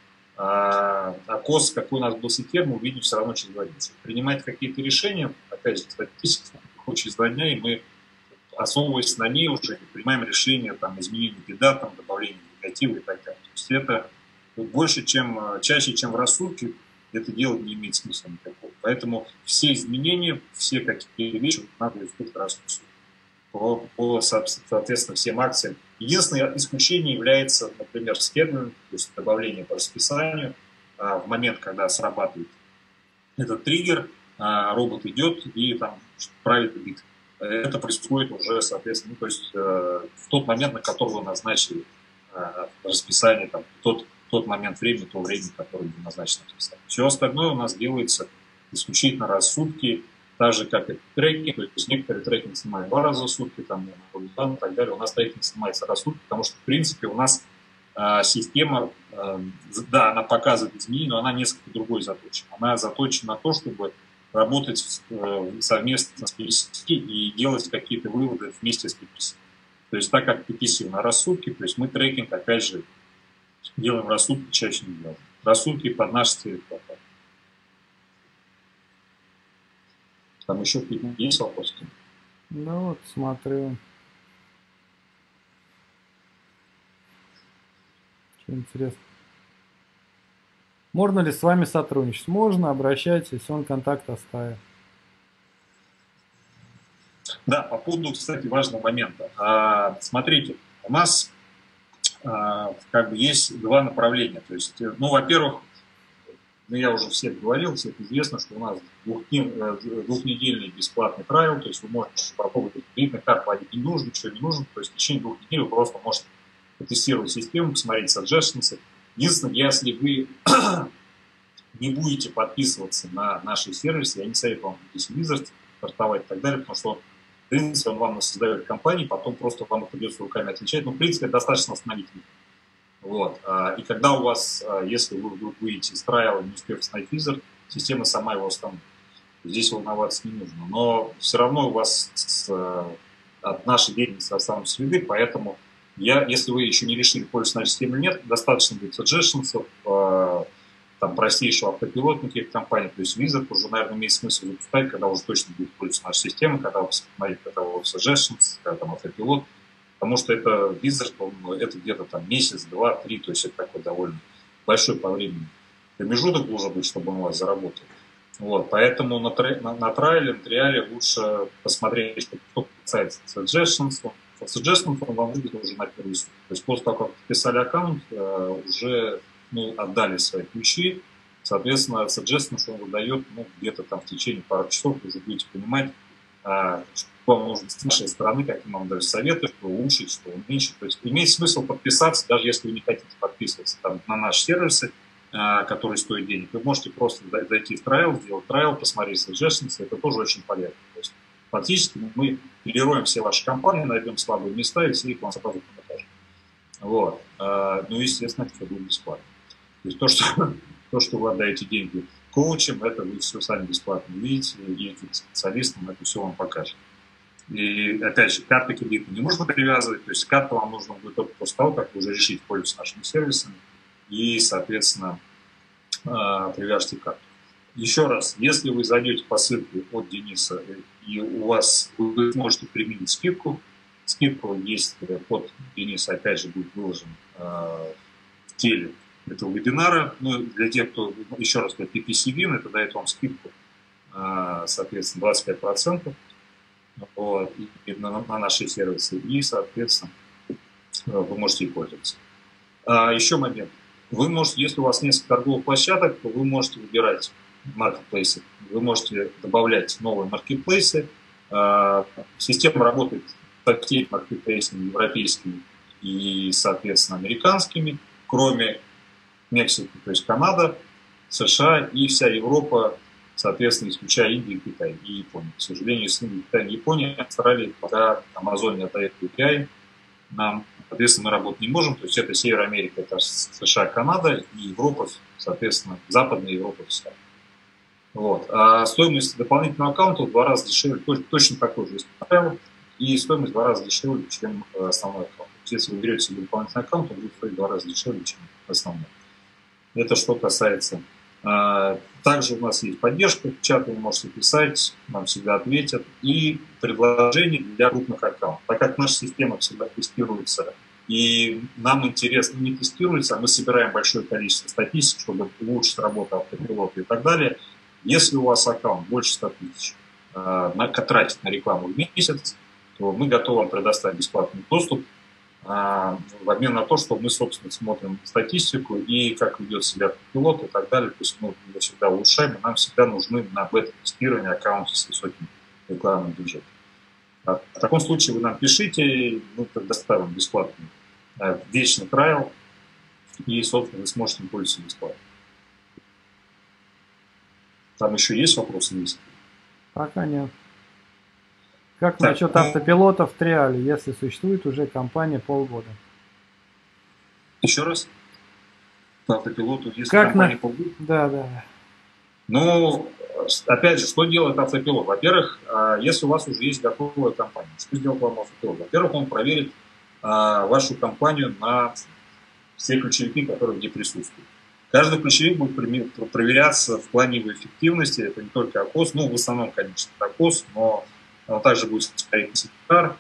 а, АКОС, какой у нас был си ти ар, мы увидим все равно через два дня. Принимать какие-то решения, опять же, статистика, через два дня, и мы, основываясь на ней, уже принимаем решения, там, изменения беда, там, добавления негатива и так далее. То есть это больше, чем, чаще, чем в рассудке, это делать не имеет смысла никакого. Поэтому все изменения, все какие вещи надо искать рассудку по, по, соответственно, всем акциям. Единственное исключение является, например, скедулинг, то есть добавление по расписанию. А, в момент, когда срабатывает этот триггер, а, робот идет и там правит бит. Это происходит уже, соответственно, ну, то есть э, в тот момент, на который вы назначили э, расписание, там, тот тот момент времени, то время, которое было назначено. Все остальное у нас делается исключительно раз в сутки, так же, как и трекинг, то есть некоторые трекинг снимают два раза в сутки, там, и так далее. У нас трекинг снимается раз в сутки, потому что, в принципе, у нас э, система, э, да, она показывает изменения, но она несколько другой заточена. Она заточена на то, чтобы работать э, совместно с пи пи си и делать какие-то выводы вместе с пи пи си. То есть так как пи пи си на раз в сутки, то есть мы трекинг, опять же, делаем рассудки, чаще не делаем. Рассудки под наши цели хватает. Там еще какие-то есть вопросы? Ну вот, смотрю. Что интересно. Можно ли с вами сотрудничать? Можно, обращайтесь, он контакт оставит. Да, по поводу, кстати, важного момента. А, смотрите, у нас как бы есть два направления. То есть, ну, во-первых, ну, я уже всем говорил, всем известно, что у нас двухнедельный бесплатный трайл, то есть вы можете попробовать кредитный карт, платить не нужно, ничего не нужно, то есть в течение двух недель вы просто можете потестировать систему, посмотреть suggestions. Единственное, если вы не будете подписываться на наши сервисы, я не советую вам здесь Wizard стартовать и так далее, потому что в принципе, он вам создает компании, потом просто вам придется руками отличать. Но, в принципе, достаточно остановить. Вот. И когда у вас, если вы вдруг выйдете из трайла и не успев установить Wizard, система сама его остановит. Здесь волноваться не нужно. Но все равно у вас с, от нашей деятельности останутся следы, поэтому я, если вы еще не решили, пользоваться нашей системой или нет, достаточно будет suggestions, там, простейшего автопилот никаких компаний, то есть Wizard уже, наверное, имеет смысл запускать, когда уже точно будет пользоваться нашей системой, когда вы посмотрите, когда у вас suggestions, когда там автопилот, потому что это Wizard, он, это где-то там месяц, два, три, то есть это такой довольно большой по времени промежуток должен быть, чтобы он у вас заработал. Вот, поэтому на, на, на трайле, на триале лучше посмотреть, что касается suggestions. Suggestions он вам выйдет уже на первый суд. То есть после того, как подписали аккаунт, уже ну, отдали свои ключи, соответственно, suggestions он выдает ну, где-то там в течение пары часов, вы уже будете понимать, что вам нужно с нашей стороны, как мы вам даже советую, что улучшить, что уменьшить. То есть имеет смысл подписаться, даже если вы не хотите подписываться там, на наши сервисы, которые стоят денег. Вы можете просто зайти в трайл, сделать трайл, посмотреть suggestions, это тоже очень полезно. То есть фактически мы генерируем все ваши компании, найдем слабые места и все их вам сразу покажем. Вот. Ну, естественно, все будет бесплатно. То есть то, что, то, что вы отдаете деньги коучам, это вы все сами бесплатно видите, едете к специалистам, это все вам покажет. И, опять же, карты кредита не нужно привязывать, то есть карту вам нужно будет только после того, как вы уже решите пользоваться нашими сервисами и, соответственно, привяжете карту. Еще раз, если вы зайдете по ссылке от Дениса, и у вас вы сможете применить скидку, скидку есть под Дениса, опять же, будет выложен в теле этого вебинара. Ну, для тех, кто, еще раз, для пи пи си вин, это дает вам скидку, соответственно, двадцать пять процентов вот, и на, на наши сервисы, и, соответственно, вы можете их пользоваться. А еще момент. Вы можете, если у вас несколько торговых площадок, то вы можете выбирать маркетплейсы. Вы можете добавлять новые маркетплейсы. Система работает со всеми маркетплейсами европейскими и, соответственно, американскими, кроме Мексики, то есть Канада, США и вся Европа, соответственно, исключая Индию, Китай и Японию. К сожалению, с Индией, Китаем и Японией, Австралией, пока Amazon не отдает эй пи ай, нам, соответственно, мы работать не можем. То есть это Север Америка, это США, Канада и Европа, соответственно, Западная Европа, вся. Вот. А стоимость дополнительного аккаунта в два раза дешевле, точно такой же, и стоимость в два раза дешевле, чем основной аккаунт. Если вы берете себе дополнительный аккаунт, он будет стоить в два раза дешевле, чем основной. Это что касается. Также у нас есть поддержка, в чат вы можете писать, нам всегда ответят. И предложения для крупных аккаунтов. Так как наша система всегда тестируется, и нам интересно не тестируется, а мы собираем большое количество статистик, чтобы улучшить работу автопилота и так далее. Если у вас аккаунт больше ста тысяч тратить на рекламу в месяц, то мы готовы вам предоставить бесплатный доступ в обмен на то, что мы, собственно, смотрим статистику и как ведет себя пилот и так далее. То есть мы его всегда улучшаем, и нам всегда нужны на бета-тестирование аккаунты с высоким рекламным бюджетом. В таком случае вы нам пишите, мы предоставим бесплатный вечный трайл, и, собственно, вы сможете им пользоваться бесплатно. Там еще есть вопросы? Есть? Пока нет. Как так, насчет ну, автопилотов в триале, если существует уже компания полгода? Еще раз? По автопилоту, если как компания на... полгода? Да, да. Ну, опять же, что делает автопилот? Во-первых, если у вас уже есть готовая компания, что сделает вам автопилот? Во-первых, он проверит вашу компанию на все ключевики, которые в ней присутствуют. Каждый ключевик будет проверяться в плане его эффективности. Это не только АКОС, ну, в основном, конечно, АКОС, но он также будет смотреть секретарь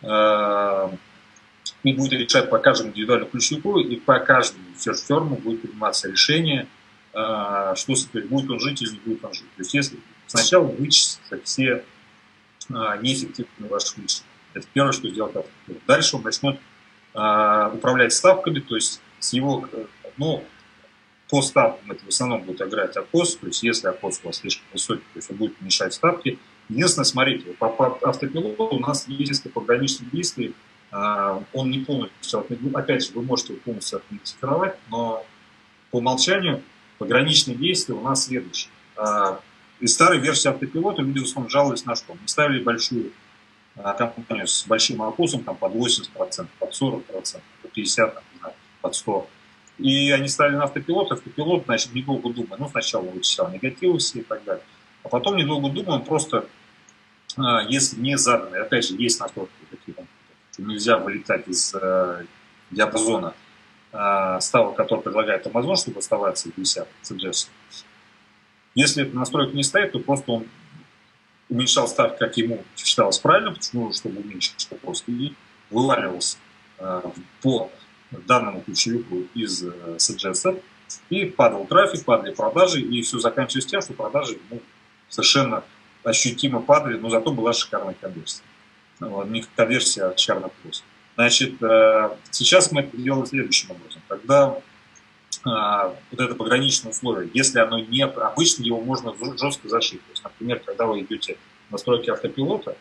и будет решать по каждому индивидуальному ключевику, и по каждому серч-терму будет приниматься решение, что теперь, будет он жить или не будет он жить. То есть если сначала вычистятся все неэффективные ваши ключи. Это первое, что сделает автопилот. Дальше он начнет управлять ставками, то есть с его, ну, по ставкам это в основном будет играть АКОС, то есть если АКОС у вас слишком высокий, то есть он будет уменьшать ставки. Единственное, смотрите, по, по автопилоту у нас есть несколько пограничных действий, он не полностью, опять же, вы можете его полностью автоматизировать, но по умолчанию пограничные действия у нас следующие. Из старой версии автопилота люди в основном жаловались на что? Мы ставили большую компанию с большим АКОСом, там под восемьдесят процентов, под сорок процентов, под пятьдесят процентов, под сто процентов. И они ставили на автопилот, автопилот, значит, недолго думая, ну, сначала он вычислял негативы все и так далее. А потом, недолго думая, он просто, если не заданный, опять же, есть настройки такие, что нельзя вылетать из э, диапазона э, ставок, который предлагает Amazon, чтобы оставаться в пятьдесят сuggestions. Если эта настройка не стоит, то просто он уменьшал ставки, как ему считалось правильно, почему, чтобы уменьшить просто, и вываливался э, по данному ключевику из э, suggested, и падал трафик, падали продажи, и все заканчивается тем, что продажи, ну, совершенно ощутимо падали, но зато была шикарная конверсия. Не конверсия, а шикарный плюс. Значит, сейчас мы это делаем следующим образом. Когда вот это пограничное условие, если оно не... Обычно его можно жестко зашить. То есть, например, когда вы идете настройки автопилота,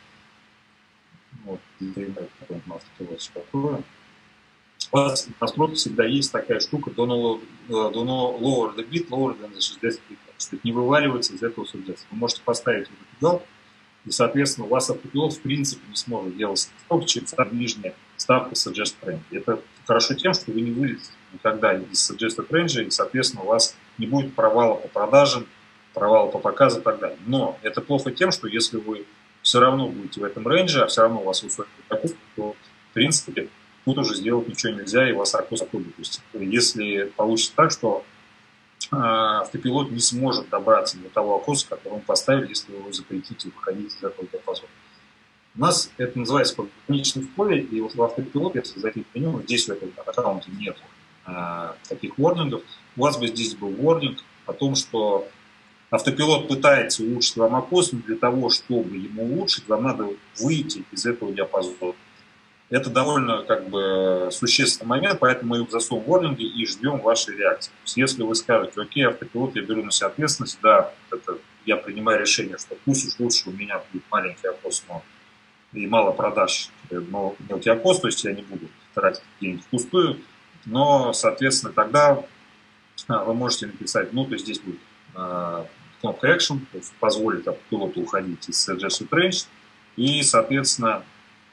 вот, автопилот покрою, у вас в настройке всегда есть такая штука do no, do no lower the bit, lower than the suggested bit. То есть не вываливается из этого suggested. Вы можете поставить этот галку, и, соответственно, у вас автопилот в принципе не сможет делать ставку через нижняя ставка suggested range. Это хорошо тем, что вы не вылезете никогда из suggested range, и, соответственно, у вас не будет провала по продажам, провала по показу и так далее. Но это плохо тем, что если вы все равно будете в этом рейнже, а все равно у вас высокий покупка, то, в принципе, тут уже сделать ничего нельзя, и вас откос такой выпустит. Если получится так, что э, автопилот не сможет добраться до того окоса, который он поставил, если вы его запретите выходить из этого диапазона. У нас это называется пограничный вплой, и вот в автопилот, если зайти в меню, здесь в этом аккаунте нет э, таких ворнингов. У вас бы здесь был ворнинг о том, что автопилот пытается улучшить вам окос, но для того, чтобы ему улучшить, вам надо выйти из этого диапазона. Это довольно как бы существенный момент, поэтому мы засунем ворнинги и ждем вашей реакции. То есть, если вы скажете, окей, автопилот, я беру на себя ответственность, да, это, я принимаю решение, что пусть уж лучше у меня будет маленький окос, но и мало продаж, но мелкий окос, то есть я не буду тратить деньги впустую, но, соответственно, тогда вы можете написать, ну, то есть здесь будет э, кнопка Action, то есть позволит автопилоту уходить из Suggested Range, и, соответственно,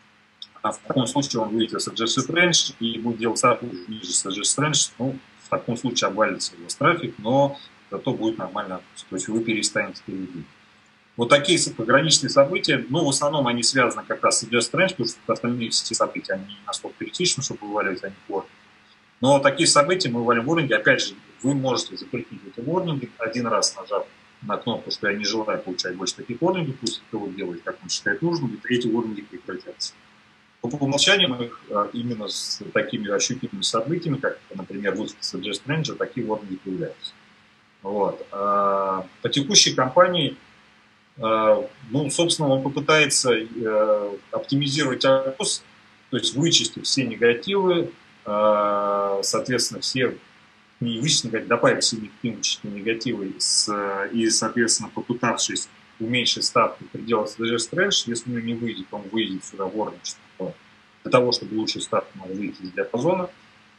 в таком случае он выйдет из Suggested Range и будет делать ставку ниже Suggested Range, ну, в таком случае обвалится его трафик, но зато будет нормально, то есть вы перестанете переводить. Вот такие пограничные события, ну, в основном они связаны как раз с Suggested Range, потому что остальные все события, они не настолько критичны, чтобы вываливать они в ворнинг. Но такие события мы вывалим в ворнинги. Опять же, вы можете запретить эти ворнинги, один раз нажав на кнопку, что я не желаю получать больше таких ворнингов, пусть кто делает, как он считает нужным, и эти ворнинги прекратятся. По умолчанию мы их именно с такими ощутимыми событиями, как, например, выход из Suggested Range, такие ворнинги появляются. Вот. По текущей кампании, ну, собственно, он попытается оптимизировать окос, то есть вычистить все негативы, соответственно, все не вычистить, добавить все негативные негативы с, и, соответственно, попытавшись уменьшить ставку в пределах Suggested Range, если он не выйдет, он выйдет сюда в ворнинг, для того, чтобы улучшить ставку, надо выйти из диапазона.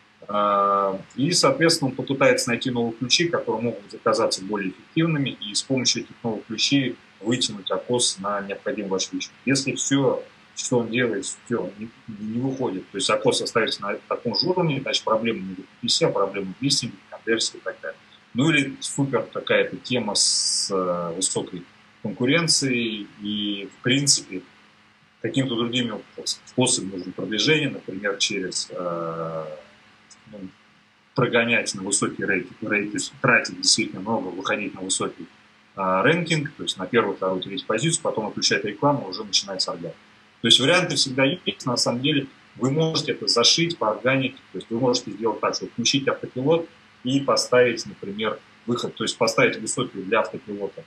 И, соответственно, он попытается найти новые ключи, которые могут оказаться более эффективными, и с помощью этих новых ключей вытянуть окос на необходимую вашу величину. Если все, что он делает, все не, не выходит, то есть окос оставится на таком же уровне, значит, проблема не в пи си, а проблема в листинге, конверсии и так далее. Ну или супер какая-то тема с э, высокой конкуренцией и, в принципе, какими-то другими способами продвижения, например, через э, ну, прогонять на высокий рейтинг, рейтинг, то есть тратить действительно много, выходить на высокий э, рэнкинг, то есть на первую, вторую, третью позицию, потом отключать рекламу, уже начинается органика. То есть варианты всегда есть, на самом деле вы можете это зашить по органике, то есть вы можете сделать так, что включить автопилот и поставить, например, выход, то есть поставить высокий для автопилота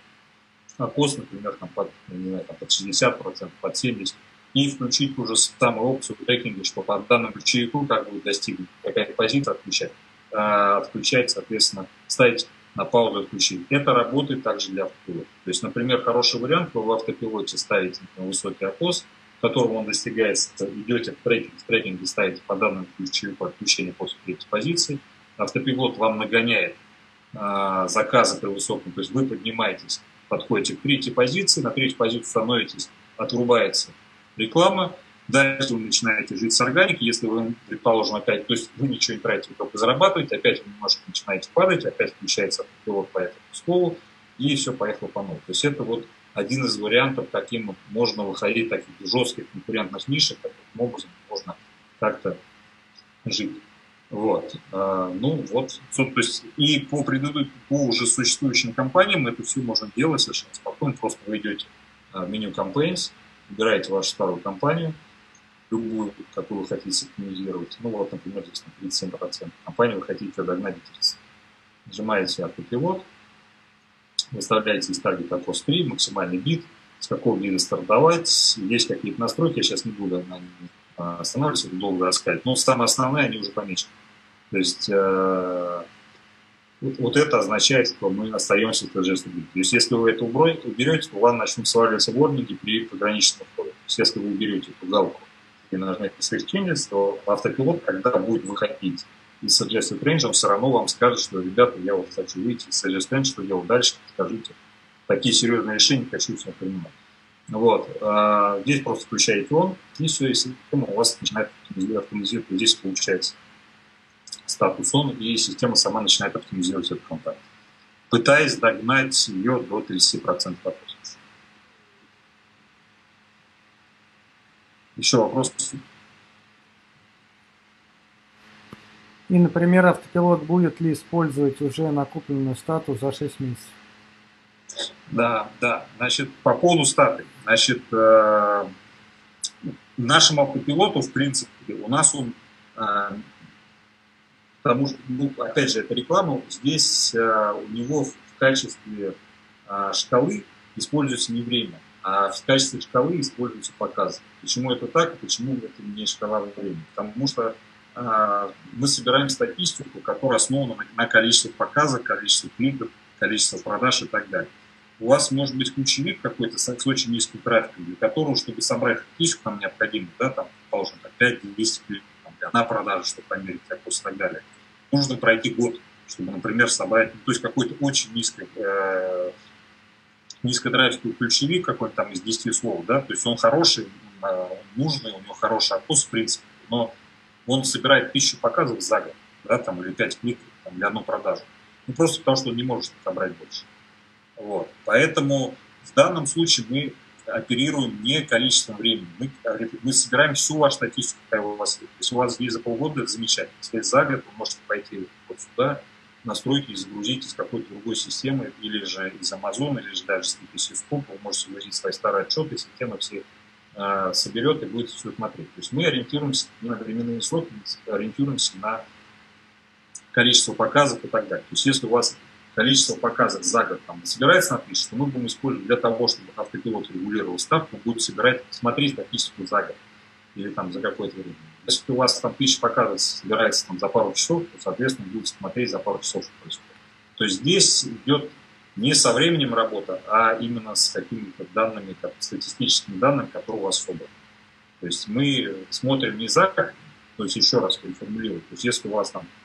окос, например, там под, не знаю, там под шестьдесят процентов, под семьдесят процентов, и включить ту же самую опцию трекинга, что по данному ключевику как будет достигнуть какая-то позиция, отключать, а, отключать, соответственно, ставить на паузу, отключить. Это работает также для автопилота. То есть, например, хороший вариант, вы в автопилоте ставите например, высокий окос, которого он достигается, идете в трекинг, в трекинге ставите по данному ключевику отключения после третьей позиции, автопилот вам нагоняет а, заказы при высоком, то есть вы поднимаетесь, подходите к третьей позиции, на третью позицию становитесь, отрубается реклама, дальше вы начинаете жить с органикой, если вы, предположим, опять, то есть вы ничего не тратите, вы только зарабатываете, опять вы немножко начинаете падать, опять включается автопилот по этому слову, и все поехало по новой. То есть это вот один из вариантов, каким можно выходить в таких жестких конкурентных нишах, каким образом можно как-то жить. Вот. Ну вот, то есть и по предыдущим, по уже существующим компаниям это все можно делать совершенно спокойно. Просто вы идете в меню Campaigns, выбираете вашу старую компанию, любую, какую вы хотите оптимизировать. Ну вот, например, здесь на тридцать семь процентов компании вы хотите догнать до тридцати. Нажимаете автопилот, выставляете из таргета окос три, максимальный бит, с какого бида стартовать. Есть какие-то настройки, я сейчас не буду на них останавливаться, долго рассказать. Но самые основные, они уже помечены. То есть, э, вот, вот это означает, что мы остаемся в торжественном. То есть, если вы это уберете, то у вас начнут сваливаться ворнинги при пограничном входе. То есть, если вы уберете эту галку и нажмете Save Changes, то автопилот, когда будет выходить из Suggested Range, он все равно вам скажет, что, ребята, я вот хочу выйти из Suggested Range, что делать дальше, скажите. Такие серьезные решения хочу все принимать. Вот. А здесь просто включаете он, и все, и система у вас начинает оптимизировать. Здесь получается статус он, и система сама начинает оптимизировать этот контакт, пытаясь догнать ее до тридцати процентов ответственности. Еще вопрос? И, например, автопилот будет ли использовать уже накопленную стату за шесть месяцев? Да, да. Значит, по поводу статы. Значит, э, нашему автопилоту, в принципе, у нас он, э, потому что, ну, опять же, это реклама, здесь э, у него в качестве э, шкалы используется не время, а в качестве шкалы используются показы. Почему это так, и почему это не шкала времени? Потому что э, мы собираем статистику, которая основана на, на количестве показов, количестве кликов, количество продаж и так далее. У вас может быть ключевик какой-то с, с очень низким трафиком, для которого, чтобы собрать статистику, нам необходимо, да, там, положим, пять-десять кликов, одна продажа, чтобы померить курс и так далее. Нужно пройти год, чтобы, например, собрать, ну, то есть какой-то очень низкий, э, низкотрафиковый ключевик, какой-то там из десяти слов, да, то есть он хороший, э, нужный, у него хороший откус, в принципе, но он собирает тысячу показов за год, да, там, или пять кликов там, для одной продажи. Ну, просто потому, что он не может собрать больше. Вот. Поэтому в данном случае мы оперируем не количеством времени. Мы, мы собираем всю вашу статистику, какая у вас есть. Если у вас есть за полгода, это замечательно. Если за год, вы можете пойти вот сюда, настройки и загрузить из какой-то другой системы, или же из Amazon, или же даже с ти пи си-Scope, вы можете загрузить свои старые отчеты, и система все э, соберет и будет все смотреть. То есть мы ориентируемся не на временные сроки, мы ориентируемся на количество показов и так далее. То есть если у вас количество показов за год там собирается на тысячу, то мы будем использовать для того, чтобы автопилот регулировал ставку, будет собирать, смотреть статистику за год или там за какое-то время. Если у вас там тысяча показов собирается там за пару часов, то, соответственно, будет смотреть за пару часов, что происходит. То есть здесь идет не со временем работа, а именно с какими-то данными, как статистическими данными, которые у вас собраны. То есть мы смотрим не за как, то есть еще раз переформулирую, то есть если у вас там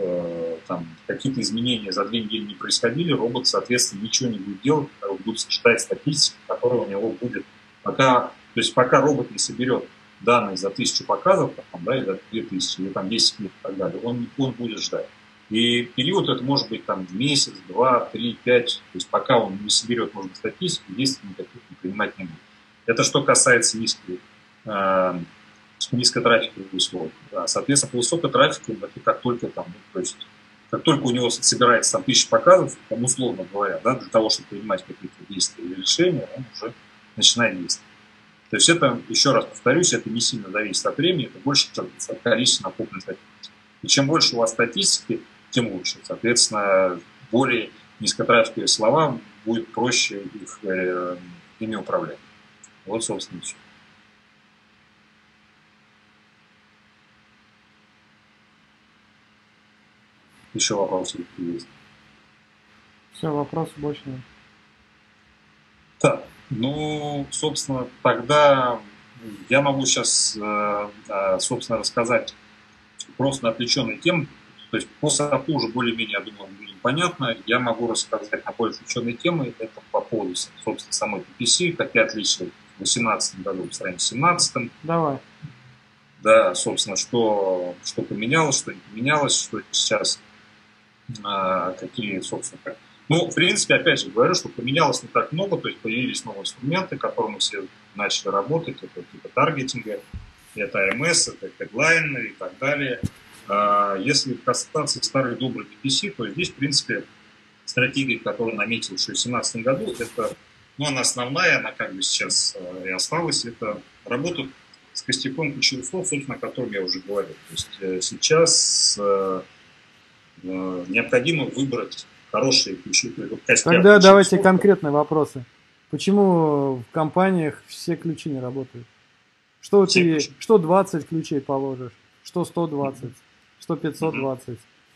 там какие-то изменения за две недели не происходили, робот, соответственно, ничего не будет делать, а будет считать статистику, которая у него будет, пока, то есть пока робот не соберет данные за тысячу показов, там, да, или за две тысячи, или там десять минут и так далее, он, он будет ждать. И период это может быть там месяц, два, три, пять, то есть пока он не соберет, может быть, статистику, действий никаких не принимать не будет. Это что касается низких, э, низкотрафиковых условий. Да. Соответственно, по высокотрафиковым, это как только там, ну, то есть, как только у него собирается там тысяча показов, там, условно говоря, да, для того, чтобы принимать какие-то действия или решения, он уже начинает действовать. То есть это, еще раз повторюсь, это не сильно зависит от времени, это больше от количества накопленной статистики. И чем больше у вас статистики, тем лучше. Соответственно, более низкотрафиковые слова будет проще их, э, ими управлять. Вот, собственно, и все. Еще вопросы есть? Все, вопросов больше нет. Так, ну, собственно, тогда я могу сейчас, собственно, рассказать просто на отвлеченные темы. То есть по САПу уже более-менее, я думаю, будет понятно. Я могу рассказать на более отвлеченные темы. Это по поводу, собственно, самой пи пи си, какие отличия в две тысячи восемнадцатом году по сравнению с две тысячи семнадцатым. Давай. Да, собственно, что, что поменялось, что не поменялось, что сейчас, а, какие, собственно, как. Ну, в принципе, опять же говорю, что поменялось не так много, то есть появились новые инструменты, которые мы все начали работать, это типа таргетинга, это эй эм эс, это теглайны и так далее. Если касаться старых добрых пи пи си, то здесь, в принципе, стратегия, которую наметил еще в две тысячи семнадцатом году, это, ну, она основная, она как бы сейчас и осталась, это работа с костяком ключевых слов, собственно, о котором я уже говорил. То есть сейчас необходимо выбрать хорошие ключевые. Тогда давайте слов. Конкретные вопросы. Почему в компаниях все ключи не работают? Что, ты, что двадцать ключей положишь? Что сто двадцать? Что пятьсот двадцать?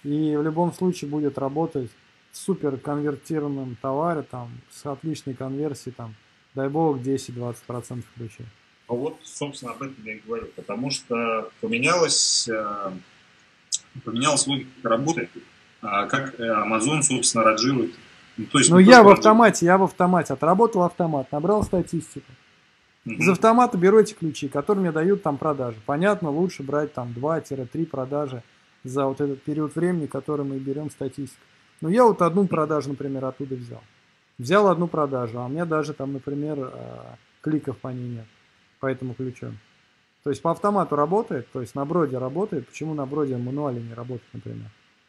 И в любом случае будет работать в супер конвертированном товаре, там, с отличной конверсией, там, дай бог, десять-двадцать процентов ключей. Ну вот, собственно, об этом я и говорю, потому что поменялась, поменялась логика работы, как Amazon, собственно, ранжирует. Ну, то есть ну я в автомате, я в автомате, отработал автомат, набрал статистику. Uh-huh. Из автомата беру эти ключи, которые мне дают там продажи. Понятно, лучше брать там два-три продажи за вот этот период времени, который мы берем статистику. Но я вот одну продажу, например, оттуда взял. Взял одну продажу, а у меня даже там, например, кликов по ней нет, по этому ключу. То есть по автомату работает, то есть на броде работает. Почему на броде мануале не работает, например?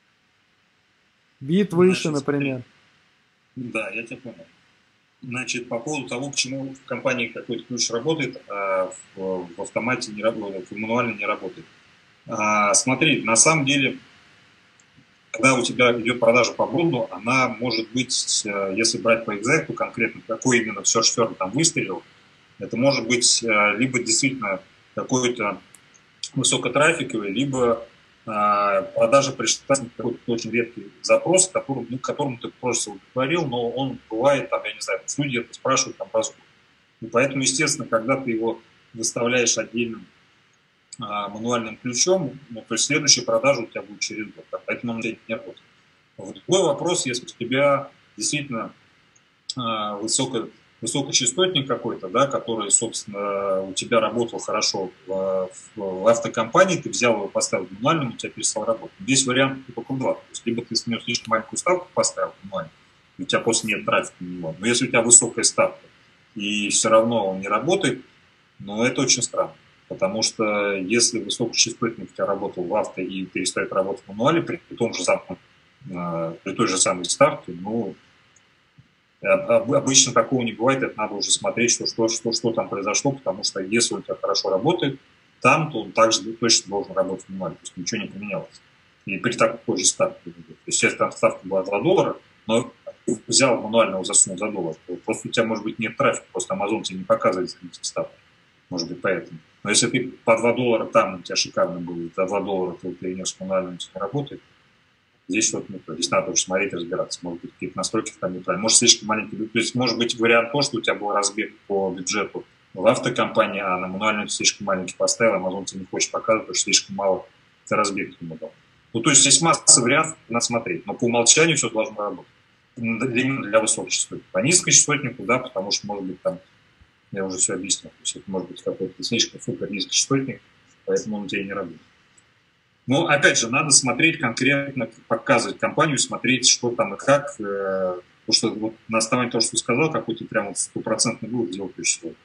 Бит выше, Значит, например. Да, я тебя понял. Значит, по поводу того, почему в компании какой-то ключ работает, а в, в автомате не работает, в мануале не работает. А, смотри, на самом деле, когда у тебя идет продажа по броду, она может быть, если брать по экзакту конкретно, какой именно search firm там выстрелил, это может быть либо действительно какой-то высокотрафиковый, либо продажа пришла на какой-то очень редкий запрос, которым, ну, которому ты просто удовлетворил, но он бывает, там, я не знаю, люди спрашивают там раз в год. И поэтому, естественно, когда ты его выставляешь отдельным а, мануальным ключом, ну, то есть следующая продажа у тебя будет через год, да, поэтому он у тебя не работает. Другой вопрос, если у тебя действительно а, высокая высокочастотник какой-то, да, который, собственно, у тебя работал хорошо в, в автокомпании, ты взял его, поставил мануально, у тебя перестал работать. Здесь вариант только два. То есть, либо ты с него слишком маленькую ставку поставил мануально, у тебя просто нет трафика на него. Но если у тебя высокая ставка, и все равно он не работает, ну, это очень странно. Потому что если высокочастотник у тебя работал в авто и перестает работать в мануале, при, при, том же самом, при той же самой ставке, ну, обычно такого не бывает, это надо уже смотреть, что, что, что, что там произошло, потому что если у тебя хорошо работает там, то он также точно должен работать мануально, то есть ничего не поменялось. И при такой же ставке. То есть если там ставка была два доллара, но взял мануального, засунул за доллар, то просто у тебя, может быть, нет трафика, просто Amazon тебе не показывает эти ставки. Может быть, поэтому. Но если ты по два доллара там, у тебя шикарно было, за два доллара ты перенес мануально, у тебя не работает, здесь вот, ну, здесь надо уже смотреть, разбираться. Может быть, какие-то настройки там неправильно. Может, слишком маленький бюджет. То есть, может быть, вариант то, что у тебя был разбег по бюджету в автокомпании, а на мануальную слишком маленький поставил, Amazon тебе не хочет показывать, потому что слишком мало ты разбег ему дал. Ну, то есть, здесь масса вариантов, надо смотреть. Но по умолчанию все должно работать. Именно для высокочастотника. По низкочастотнику, да, потому что, может быть, там, я уже все объяснил, то есть, это может быть какой-то слишком супер низкочастотник, поэтому он у тебя не работает. Но, опять же, надо смотреть конкретно, показывать компанию, смотреть, что там и как. Потому что вот на основании того, что ты сказал, какой-то прям вот стопроцентный вывод делать очень сложно.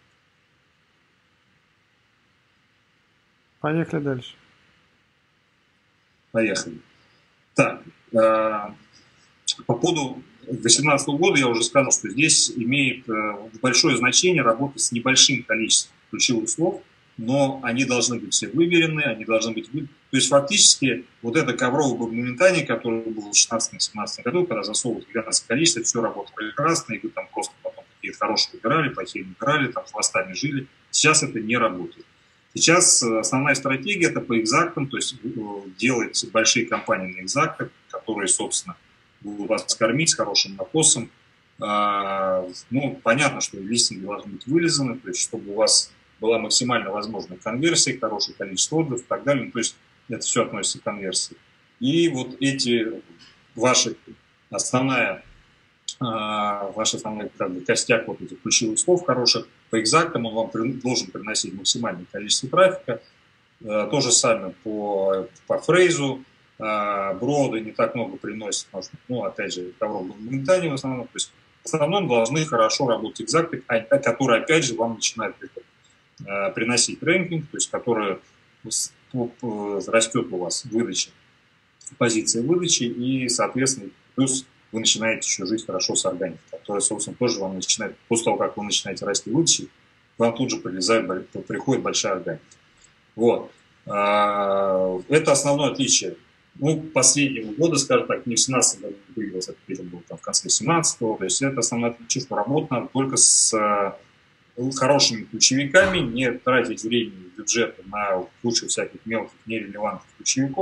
Поехали дальше. Поехали. Так, э, по поводу две тысячи восемнадцатого года я уже сказал, что здесь имеет э, большое значение работать с небольшим количеством ключевых слов, но они должны быть все выверены, они должны быть... Вы... То есть фактически вот это ковровое моментание, которое было в две тысячи шестнадцатом-семнадцатом году, когда засовывают гигантское количество, все работало прекрасно, и вы там просто потом какие-то хорошие выбирали, плохие выбирали, там хвостами жили. Сейчас это не работает. Сейчас основная стратегия – это по экзактам, то есть делать большие компании на экзактах, которые, собственно, будут вас кормить с хорошим напосом. Ну, понятно, что листинги должны быть вылизаны, то есть чтобы у вас была максимально возможная конверсия, хорошее количество отзывов и так далее. Ну, то есть это все относится к конверсии. И вот эти ваши основная, ваш основной как бы, костяк вот этих ключевых слов хороших, по экзактам он вам при, должен приносить максимальное количество трафика. То же самое по, по фрейзу. Броды не так много приносят, потому что, ну, опять же, ковровое моментание в основном. То есть в основном должны хорошо работать экзакты, которые, опять же, вам начинают приносить рэнкинг, то есть который растет у вас выдача, позиция выдачи, и, соответственно, плюс вы начинаете еще жить хорошо с органикой, которая, собственно, тоже вам начинает, после того, как вы начинаете расти выдачи, вам тут же прилезает, приходит большая органика. Вот. Это основное отличие. Ну, последнего года, скажем так, не в семнадцатом году появилось, это было там в конце семнадцатого, то есть это основное отличие, что работа только с хорошими ключевиками, не тратить время и бюджет на кучу всяких мелких, нерелевантных ключевиков,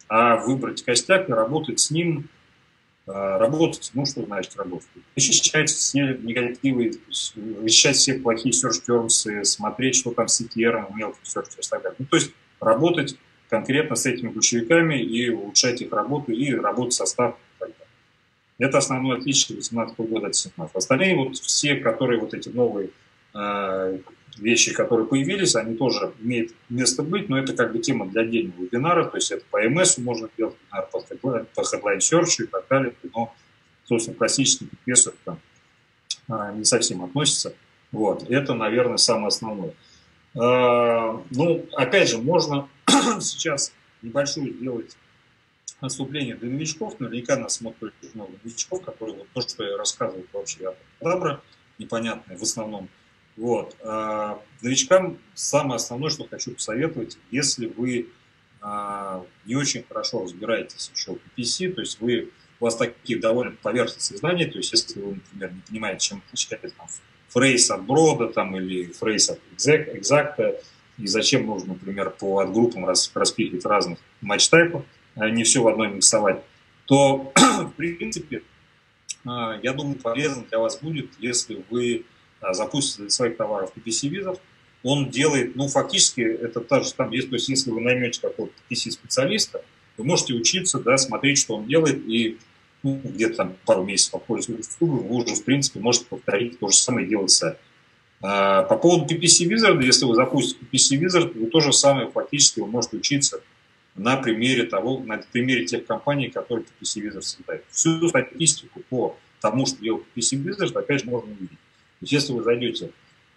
а выбрать костяк и работать с ним, работать, ну что значит работать? Вычищать все негативы, вычищать все плохие search terms, смотреть, что там с си ти ар, мелких search terms и так далее. Ну, то есть работать конкретно с этими ключевиками и улучшать их работу, и работать состав. Это основное отличие две тысячи восемнадцатого года от две тысячи семнадцатого. Остальные вот все, которые вот эти новые э, вещи, которые появились, они тоже имеют место быть, но это как бы тема для отдельного вебинара, то есть это по эм эс можно делать, по headline search и так далее, но, собственно, классический пи пи эс там э, не совсем относится. Вот, это, наверное, самое основное. Э, ну, опять же, можно сейчас небольшую сделать отступление для новичков. Наверняка нас смотрит много новичков, которые вот то, что я рассказывал, вообще абракадабра, непонятное в основном. Вот. А новичкам самое основное, что хочу посоветовать, если вы а, не очень хорошо разбираетесь еще в пи пи си, то есть вы, у вас такие довольно поверхностные знания, то есть если вы, например, не понимаете, чем отличается там фрейс от брода там, или фрейс от экзакта, и зачем нужно, например, по отгруппам распихивать разных матч-тайпов, не все в одной миксовать, то, в принципе, я думаю, полезно для вас будет, если вы запустите для своих товаров пи пи си-визор. Он делает, ну, фактически, это та же там, есть, то есть, если вы наймете какого-то пи пи си-специалиста, вы можете учиться, да, смотреть, что он делает, и ну, где-то там пару месяцев попользуетесь, вы уже, в принципе, можете повторить то же самое делать сами. По поводу пи пи си-визора, если вы запустите пи пи си-визор, вы то же самое фактически вы можете учиться на примере того, на примере тех компаний, которые пи пи си-визор создают. Всю статистику по тому, что делает пи пи си-визор, опять же, можно увидеть. То есть, если вы зайдете,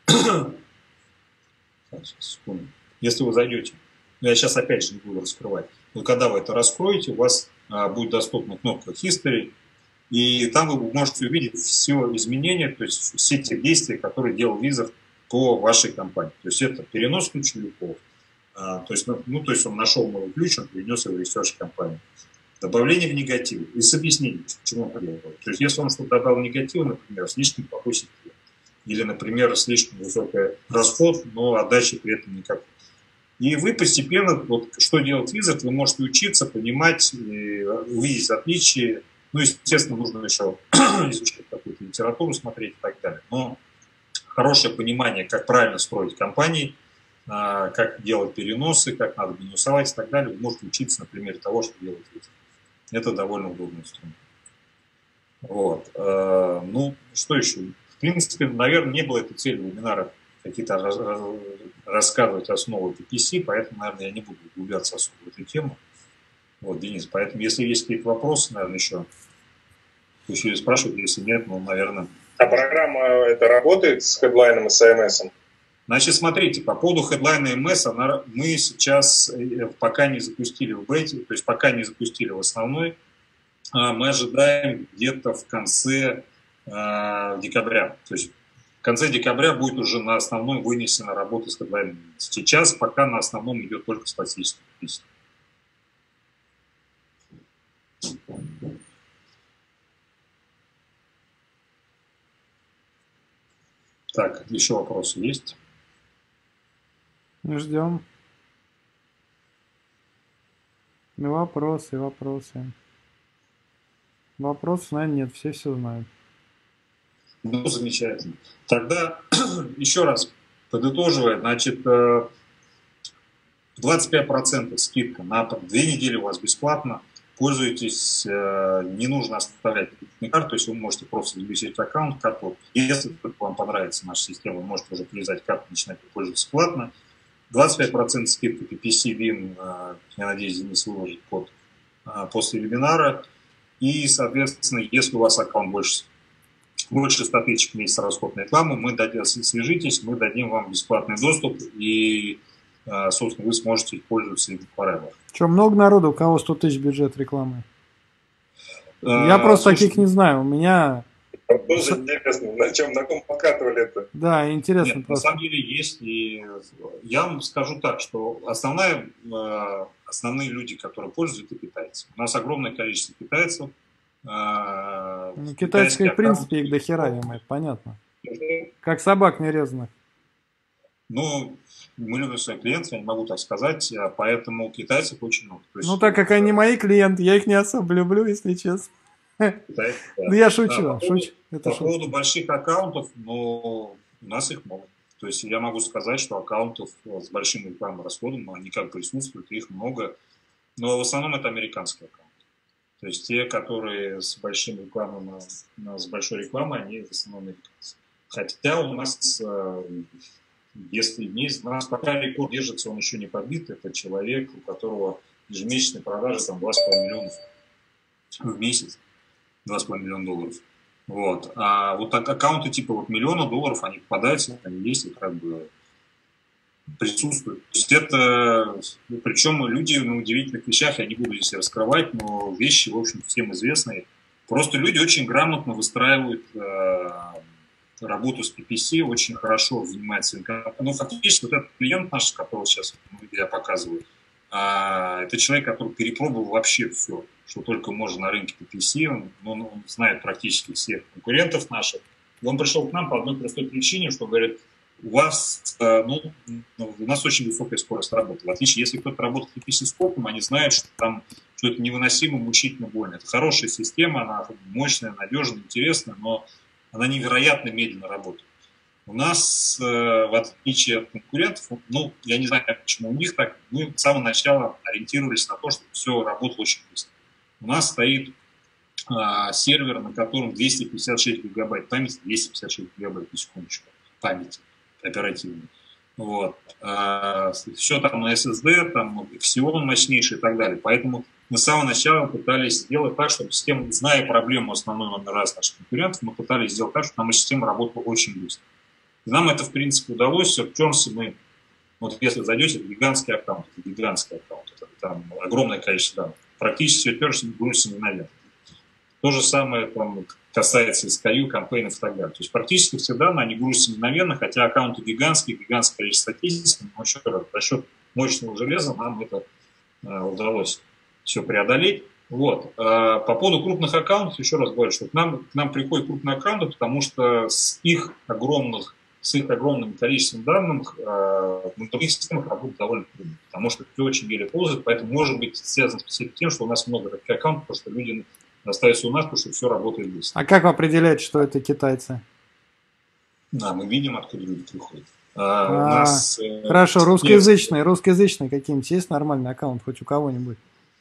если вы зайдете, я сейчас опять же не буду раскрывать, но когда вы это раскроете, у вас а, будет доступна кнопка History, и там вы можете увидеть все изменения, то есть все те действия, которые делал визор по вашей компании. То есть это перенос ключевиков, а, то есть, ну, ну, то есть он нашел новый ключ, он перенес его в research компанию. Добавление в негатив и с объяснением, почему он делал. То есть если он что-то добавил в негатив, например, слишком плохой сеть, или, например, слишком высокий расход, но отдачи при этом никакой. И вы постепенно, вот, что делать визор, вы можете учиться, понимать, увидеть отличия. Ну, естественно, нужно еще изучать какую-то литературу, смотреть и так далее. Но хорошее понимание, как правильно строить компании, как делать переносы, как надо минусовать и так далее, вы можете учиться на примере того, что делать визор. Это довольно удобный инструмент. Вот. Ну, что еще? В принципе, наверное, не было этой цели вебинара какие-то раз, раз, рассказывать основы пи пи си, поэтому, наверное, я не буду углубляться особо в эту тему. Вот, Денис, поэтому, если есть какие-то вопросы, наверное, еще пусть или спрашивают, если нет, ну, наверное... А программа это работает с хедлайном и с эй эм эс? Значит, смотрите, по поводу хедлайна и эм эс, она, мы сейчас пока не запустили в бете, то есть пока не запустили в основной, мы ожидаем где-то в конце декабря. То есть в конце декабря будет уже на основной вынесена работа с хедлайном. Сейчас пока на основном идет только статистика. Так, еще вопросы есть? Ждем. Вопросы, вопросы. Вопросов, наверное, нет, все все знают. Ну, замечательно. Тогда еще раз подытоживая, значит, двадцать пять процентов скидка на две недели у вас бесплатно. Пользуйтесь, не нужно оставлять карту, то есть вы можете просто загрузить аккаунт, карту. Если вам понравится наша система, вы можете уже привязать карту, начинать пользоваться платно. двадцать пять процентов скидка пи пи си Win, я надеюсь, Денис выложит код после вебинара. И, соответственно, если у вас аккаунт больше больше ста тысяч в месяц расход на рекламу, мы дадим, свяжитесь, мы дадим вам бесплатный доступ, и, собственно, вы сможете их пользоваться им forever. Что, много народу, у кого сто тысяч бюджет рекламы? Я а, просто слушай, таких не знаю, у меня... Тоже интересно, на чем, на ком подкатывали это? Да, интересно. Нет, просто. На самом деле есть, и я вам скажу так, что основная, основные люди, которые пользуются, это китайцы. У нас огромное количество китайцев. Ну, китайские, в принципе, их дохера, это понятно. Как собак нерезанных. Ну, мы любим своих клиентов, я не могу так сказать, поэтому китайцев очень много. То есть, Ну, так как они мои клиенты, я их не особо люблю, если честно. китайцы, да. Ну, я шучу, Да, по шучу. поводу, Это по шутка. поводу больших аккаунтов, но у нас их много. То есть я могу сказать, что аккаунтов с большим рекламным расходом, они как присутствуют, их много. Но в основном это американские аккаунты. То есть те, которые с большим рекламным, с большой рекламой, они в основном американцы. Хотя у нас, если есть, у нас пока рекорд держится, он еще не побит. Это человек, у которого ежемесячные продажи там два с половиной миллиона в месяц. два с половиной миллиона долларов. Вот. А вот так аккаунты типа вот миллиона долларов, они попадаются, они есть и как бы присутствуют. То есть это, причем люди на удивительных вещах, я не буду здесь раскрывать, но вещи, в общем, всем известные. Просто люди очень грамотно выстраивают э, работу с пи пи си, очень хорошо занимаются инком. Ну, фактически, вот этот клиент наш, которого сейчас я показываю, э, это человек, который перепробовал вообще все, что только можно на рынке пи пи си. Он, он, он знает практически всех конкурентов наших. И он пришел к нам по одной простой причине, что говорит, у вас, ну, у нас очень высокая скорость работы. В отличие, если кто-то работает пи пи си-скопом, они знают, что там что это невыносимо, мучительно больно. Это хорошая система, она мощная, надежная, интересная, но она невероятно медленно работает. У нас, в отличие от конкурентов, ну, я не знаю, почему у них так, мы с самого начала ориентировались на то, чтобы все работало очень быстро. У нас стоит а, сервер, на котором двести пятьдесят шесть гигабайт памяти, двести пятьдесят шесть гигабайт, на секундочку, памяти оперативной. Вот. А, все там на эс эс ди, там Xeon мощнейший и так далее. Поэтому мы с самого начала пытались сделать так, чтобы система, зная проблему основной номер раз наших конкурентов, мы пытались сделать так, чтобы наша система работала очень быстро. И нам это, в принципе, удалось. В Terms мы, вот если зайдете, это гигантский аккаунт, это гигантский аккаунт, это там огромное количество данных. Практически все Terms грузится мгновенно. То же самое там, касается эс кей ю, кампейнов и так далее. То есть практически все данные, они грузятся мгновенно, хотя аккаунты гигантские, гигантское количество статистики, но еще раз, за счет мощного железа нам это э, удалось все преодолеть. Вот. А по поводу крупных аккаунтов, еще раз говорю, что к нам, к нам приходят крупные аккаунты, потому что с их огромных, с их огромным количеством данных э, на других системах работать довольно трудно, потому что все очень еле ползает, поэтому может быть связано с тем, что у нас много таких аккаунтов, потому что люди остаются у нас, потому что все работает быстро. А как вы определяете, что это китайцы? Да, мы видим, откуда люди приходят. А, а, у нас, хорошо, русскоязычные, русскоязычные какие-нибудь есть нормальный аккаунт хоть у кого-нибудь?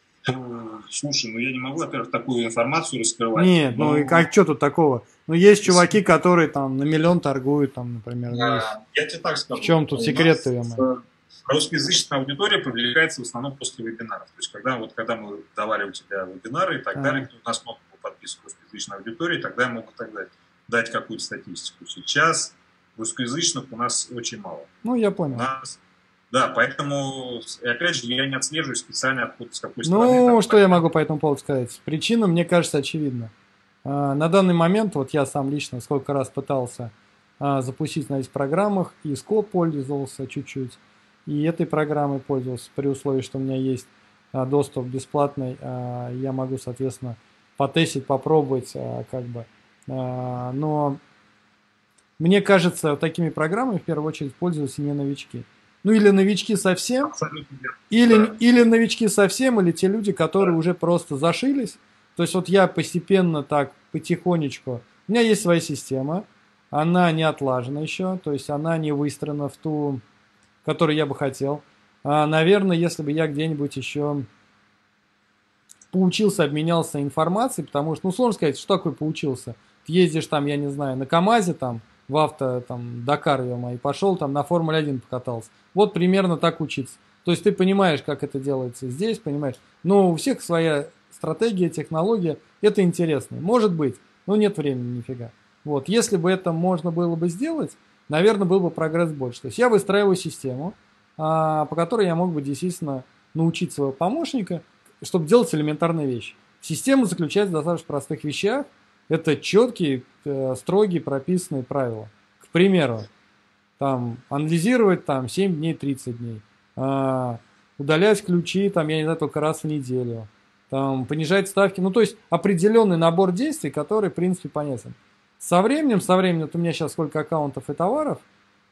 Слушай, ну я не могу, во-первых, такую информацию раскрывать. Нет, но... ну а что тут такого? Ну есть чуваки, которые там на миллион торгуют, там, например. А, я тебе так скажу. В чем тут секрет-то? Русскоязычная аудитория привлекается в основном после вебинаров. То есть, когда, вот, когда мы давали у тебя вебинары и так а. далее, у нас много было подписок русскоязычной аудитории, тогда я мог тогда дать какую-то статистику. Сейчас русскоязычных у нас очень мало. Ну, я понял. Нас, да, поэтому, и опять же, я не отслеживаю специально, откуда, с какой стороны. Ну, там, что поэтому... я могу по этому поводу сказать? Причина, мне кажется, очевидна. А, на данный момент, вот я сам лично сколько раз пытался а, запустить на этих программах, и Скоп пользовался чуть-чуть, и этой программой пользовался, при условии, что у меня есть а, доступ бесплатный, а, я могу, соответственно, потестить, попробовать, а, как бы. А, но мне кажется, такими программами в первую очередь пользуются не новички. Ну или новички совсем, или, да. или новички совсем, или те люди, которые да. уже просто зашились. То есть вот я постепенно так, потихонечку, у меня есть своя система, она не отлажена еще, то есть она не выстроена в ту, которую я бы хотел. А, наверное, если бы я где-нибудь еще поучился, обменялся информацией, потому что, ну сложно сказать, что такое поучился. Ты ездишь там, я не знаю, на КамАЗе там, в авто, там, Дакар, ё-моё, и пошел там на Формуле один покатался. Вот примерно так учиться. То есть ты понимаешь, как это делается здесь, понимаешь. Но у всех своя стратегия, технология, это интересно. Может быть, но нет времени нифига. Вот, если бы это можно было бы сделать, наверное, был бы прогресс больше. То есть я выстраиваю систему, а, по которой я мог бы действительно научить своего помощника, чтобы делать элементарные вещи. Система заключается в достаточно простых вещах. Это четкие, строгие, прописанные правила. К примеру, там, анализировать там, семь дней, тридцать дней. А, удалять ключи, там, я не знаю, только раз в неделю. Там, понижать ставки. Ну, то есть определенный набор действий, который, в принципе, понятен. Со временем, со временем, вот у меня сейчас сколько аккаунтов и товаров,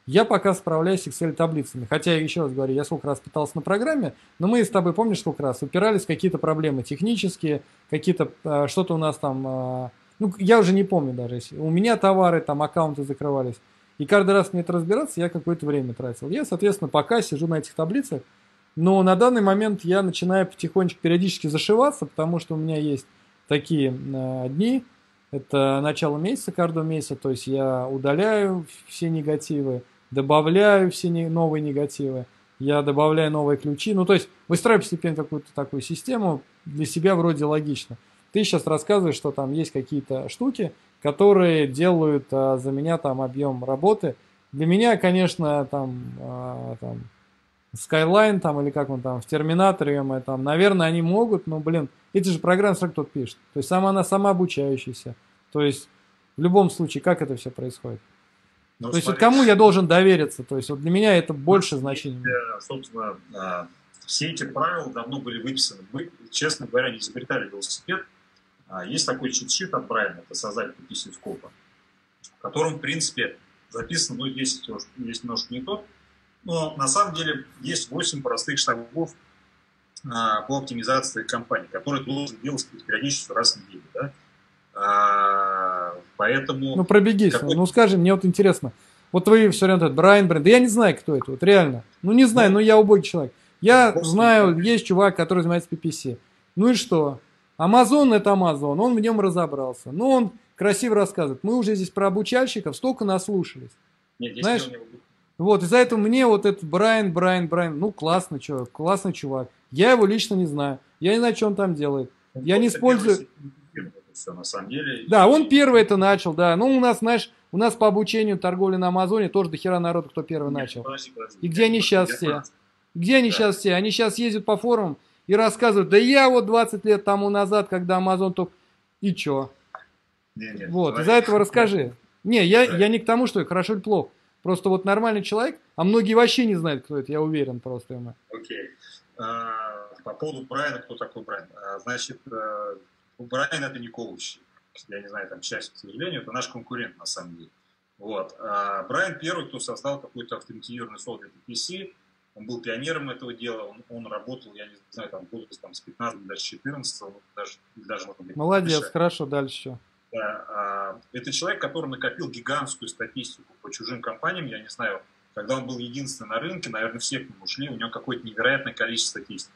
Я пока справляюсь с Excel-таблицами. Хотя, еще раз говорю, я сколько раз пытался на программе, но мы с тобой, помнишь, сколько раз упирались в какие-то проблемы технические, какие-то, э, что-то у нас там, э, ну, я уже не помню даже, если у меня товары, там, аккаунты закрывались. И каждый раз мне это разбираться, я какое-то время тратил. Я, соответственно, пока сижу на этих таблицах, но на данный момент я начинаю потихонечку периодически зашиваться, потому что у меня есть такие э, дни, это начало месяца, каждого месяца, то есть я удаляю все негативы, добавляю все не, новые негативы, я добавляю новые ключи, ну то есть выстраиваю постепенно какую-то такую систему, для себя вроде логично. Ты сейчас рассказываешь, что там есть какие-то штуки, которые делают а, за меня там объем работы. Для меня, конечно, там, а, там Skyline там, или как он там, в Терминаторе, там, наверное, они могут, но, блин, эти же программы сразу кто-то пишет. То есть сама она самообучающаяся. То есть в любом случае, как это все происходит? Ну, То есть вот смотри, кому я должен довериться? То есть вот для меня это больше ну, значения. Собственно, все эти правила давно были выписаны. Мы, честно говоря, не изобретали велосипед. Есть такой чит-шит от Брайана, это создатель пи си скопа, в котором, в принципе, записано, ну, есть, есть немножко не то, но на самом деле есть восемь простых шагов а, по оптимизации компании, которые ты должен делать периодически раз в неделю. Да? А, поэтому... Ну, пробегись, какой... ну скажи, мне вот интересно. Вот вы все время, Брайан Бренд, да я не знаю, кто это, вот реально. Ну, не знаю, ну, но я убогий человек. Я после знаю, того, есть чувак, который занимается пи пи си. Ну и что? Amazon это Amazon, он в нем разобрался. Ну, он красиво рассказывает. Мы уже здесь про обучальщиков столько наслушались. Нет, здесь знаешь? Не... Вот, из-за этого мне вот этот Брайан, Брайан, Брайан, ну, классный чувак, классный чувак. Я его лично не знаю. Я не знаю, что он там делает. Он я не использую... Все, на самом деле. Да, он первый это начал, да. Ну, у нас, знаешь, у нас по обучению торговли на Амазоне тоже до хера народу, кто первый Нет, начал. Подожди, подожди, и где они сейчас все? Прав. Где они да. сейчас все? Они сейчас ездят по форумам и рассказывают, да я вот двадцать лет тому назад, когда Амазон только... И чё? Не, не, вот, из-за этого расскажи. Не, я, да. я не к тому, что хорошо или плохо. Просто вот нормальный человек, а многие вообще не знают, кто это, я уверен просто ему. Окей. А, по поводу Брайана, кто такой Брайан? А, значит, Брайан это не коуч. Я не знаю, там, к счастью, к сожалению, это наш конкурент на самом деле. Вот. А Брайан первый, кто создал какой-то автоматизированный софт для пи пи си. Он был пионером этого дела, он, он работал, я не знаю, там, года там, с пятнадцатого, даже с четырнадцатого, даже, даже может быть, молодец, решать. Хорошо, дальше что? Да, а, это человек, который накопил гигантскую статистику по чужим компаниям, я не знаю, когда он был единственный на рынке, наверное, все к нему ушли, у него какое-то невероятное количество статистики.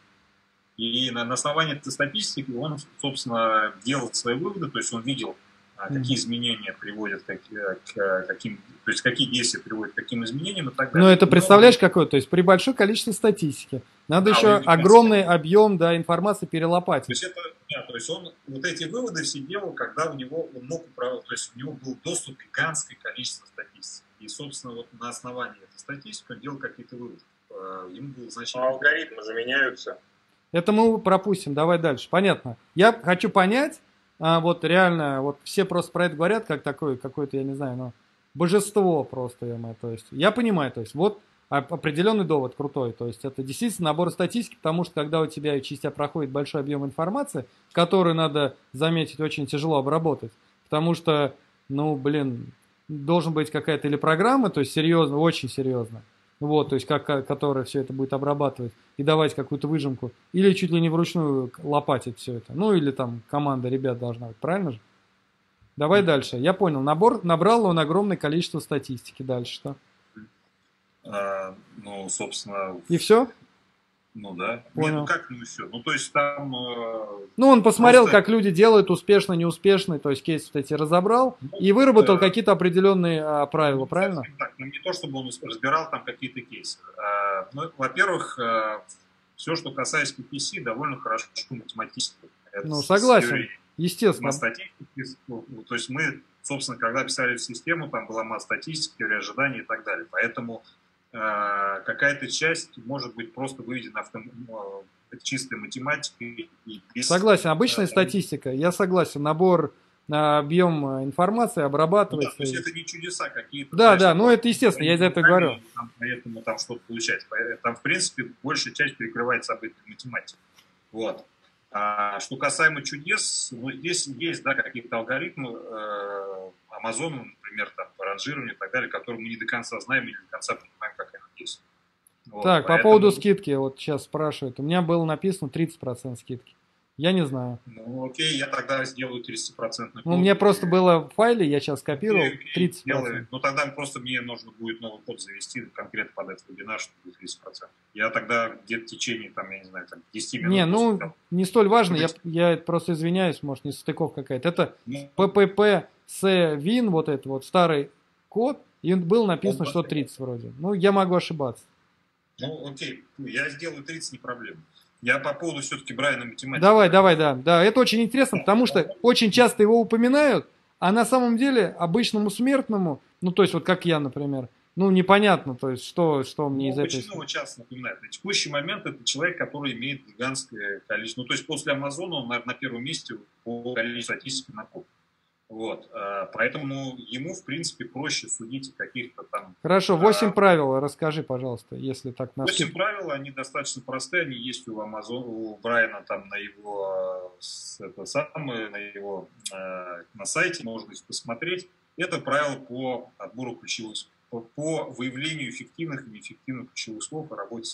И на, на основании этой статистики он, собственно, делал свои выводы, то есть он видел, а, какие изменения приводят к, к каким, то есть какие действия приводят к каким изменениям и так далее. Ну, это представляешь, Но, какое? То есть при большом количестве статистики надо а, еще огромный объем, да, информации перелопатить. То есть это, да, то есть он вот эти выводы все делал, когда у него он мог управлять, то есть у него был доступ к гигантское количество статистики. И, собственно, вот на основании этой статистики он делал какие-то выводы. Ему было значение. А алгоритмы заменяются. Это мы пропустим, давай дальше. Понятно. Я хочу понять, а, вот реально, вот все просто про это говорят, как такое, какое-то, я не знаю, ну, божество просто, я, то есть, я понимаю, то есть, вот определенный довод крутой, то есть, это действительно набор статистики, потому что, когда у тебя через тебя проходит большой объем информации, которую надо, заметить, очень тяжело обработать, потому что, ну, блин, должен быть какая-то или программа, то есть, серьезно, очень серьезно, вот, то есть, как, которая все это будет обрабатывать и давать какую-то выжимку, или чуть ли не вручную лопатить все это, ну, или там команда ребят должна быть, правильно же? Давай mm-hmm. дальше. Я понял, набор, набрал он огромное количество статистики, дальше что? А, ну, собственно... И все? Ну, да. Понял. Нет, ну как, ну и все. Ну, то есть, там... Э, ну, он посмотрел, просто... как люди делают успешно, неуспешно, то есть, кейс вот эти разобрал, ну, и выработал да. какие-то определенные а, правила, ну, правильно? Так, ну, не то, чтобы он разбирал там какие-то кейсы. А, ну, во-первых, а, все, что касается пи пи си, довольно хорошо математически. Это ну, согласен, естественно. Статистики, то есть, мы, собственно, когда писали систему, там была масса статистики, теория ожиданий и так далее. Поэтому какая-то часть может быть просто выведена автом... чистой математикой. И без... Согласен, обычная статистика, я согласен, набор на объем информации обрабатывается. Ну, да, то есть это не чудеса какие-то. Да, да, ну это естественно, я из-за этого говорю. Там, поэтому там что-то получается. Там, в принципе, большая часть перекрывается обычной математикой. Вот. А что касаемо чудес, ну, здесь есть, да, какие-то алгоритмы э, Amazon, например, там, по ранжированию и так далее, которые мы не до конца знаем и не до конца понимаем, как они действуют. Вот, Так, поэтому... по поводу скидки, вот сейчас спрашивают. У меня было написано тридцать процентов скидки. Я не знаю. Ну, окей, я тогда сделаю тридцать процентов. Ну, у меня просто было в файле, я сейчас скопировал, тридцать процентов. Ну, тогда просто мне нужно будет новый код завести, конкретно под этот вебинар, чтобы будет тридцать процентов. Я тогда где-то в течение, там, я не знаю, там, десять минут... Не, ну, там, не столь важно, я, я просто извиняюсь, может, не состыков какая-то. Это ну, пи пи пи си вин, вот этот вот старый код, и был написано, что тридцать вроде. Ну, я могу ошибаться. Ну, окей, я сделаю тридцать, не проблема. Я по поводу все-таки Брайана математики. Давай, давай, да. Да, это очень интересно, потому что очень часто его упоминают, а на самом деле обычному смертному, ну, то есть вот как я, например, ну, непонятно, то есть что, что мне ну, из этой... Почему его часто напоминают? На текущий момент это человек, который имеет гигантское количество... Ну, то есть после Амазона он, наверное, на первом месте по количеству статистики на код. Вот, поэтому ему, в принципе, проще судить о каких-то там... Хорошо, восемь а, правил расскажи, пожалуйста, если так... восемь правил, они достаточно простые, они есть у Amazon, у Брайана там на его, это самое, на его на сайте, можно посмотреть. Это правило по отбору ключевых слов, по, по выявлению эффективных и неэффективных ключевых слов и работе.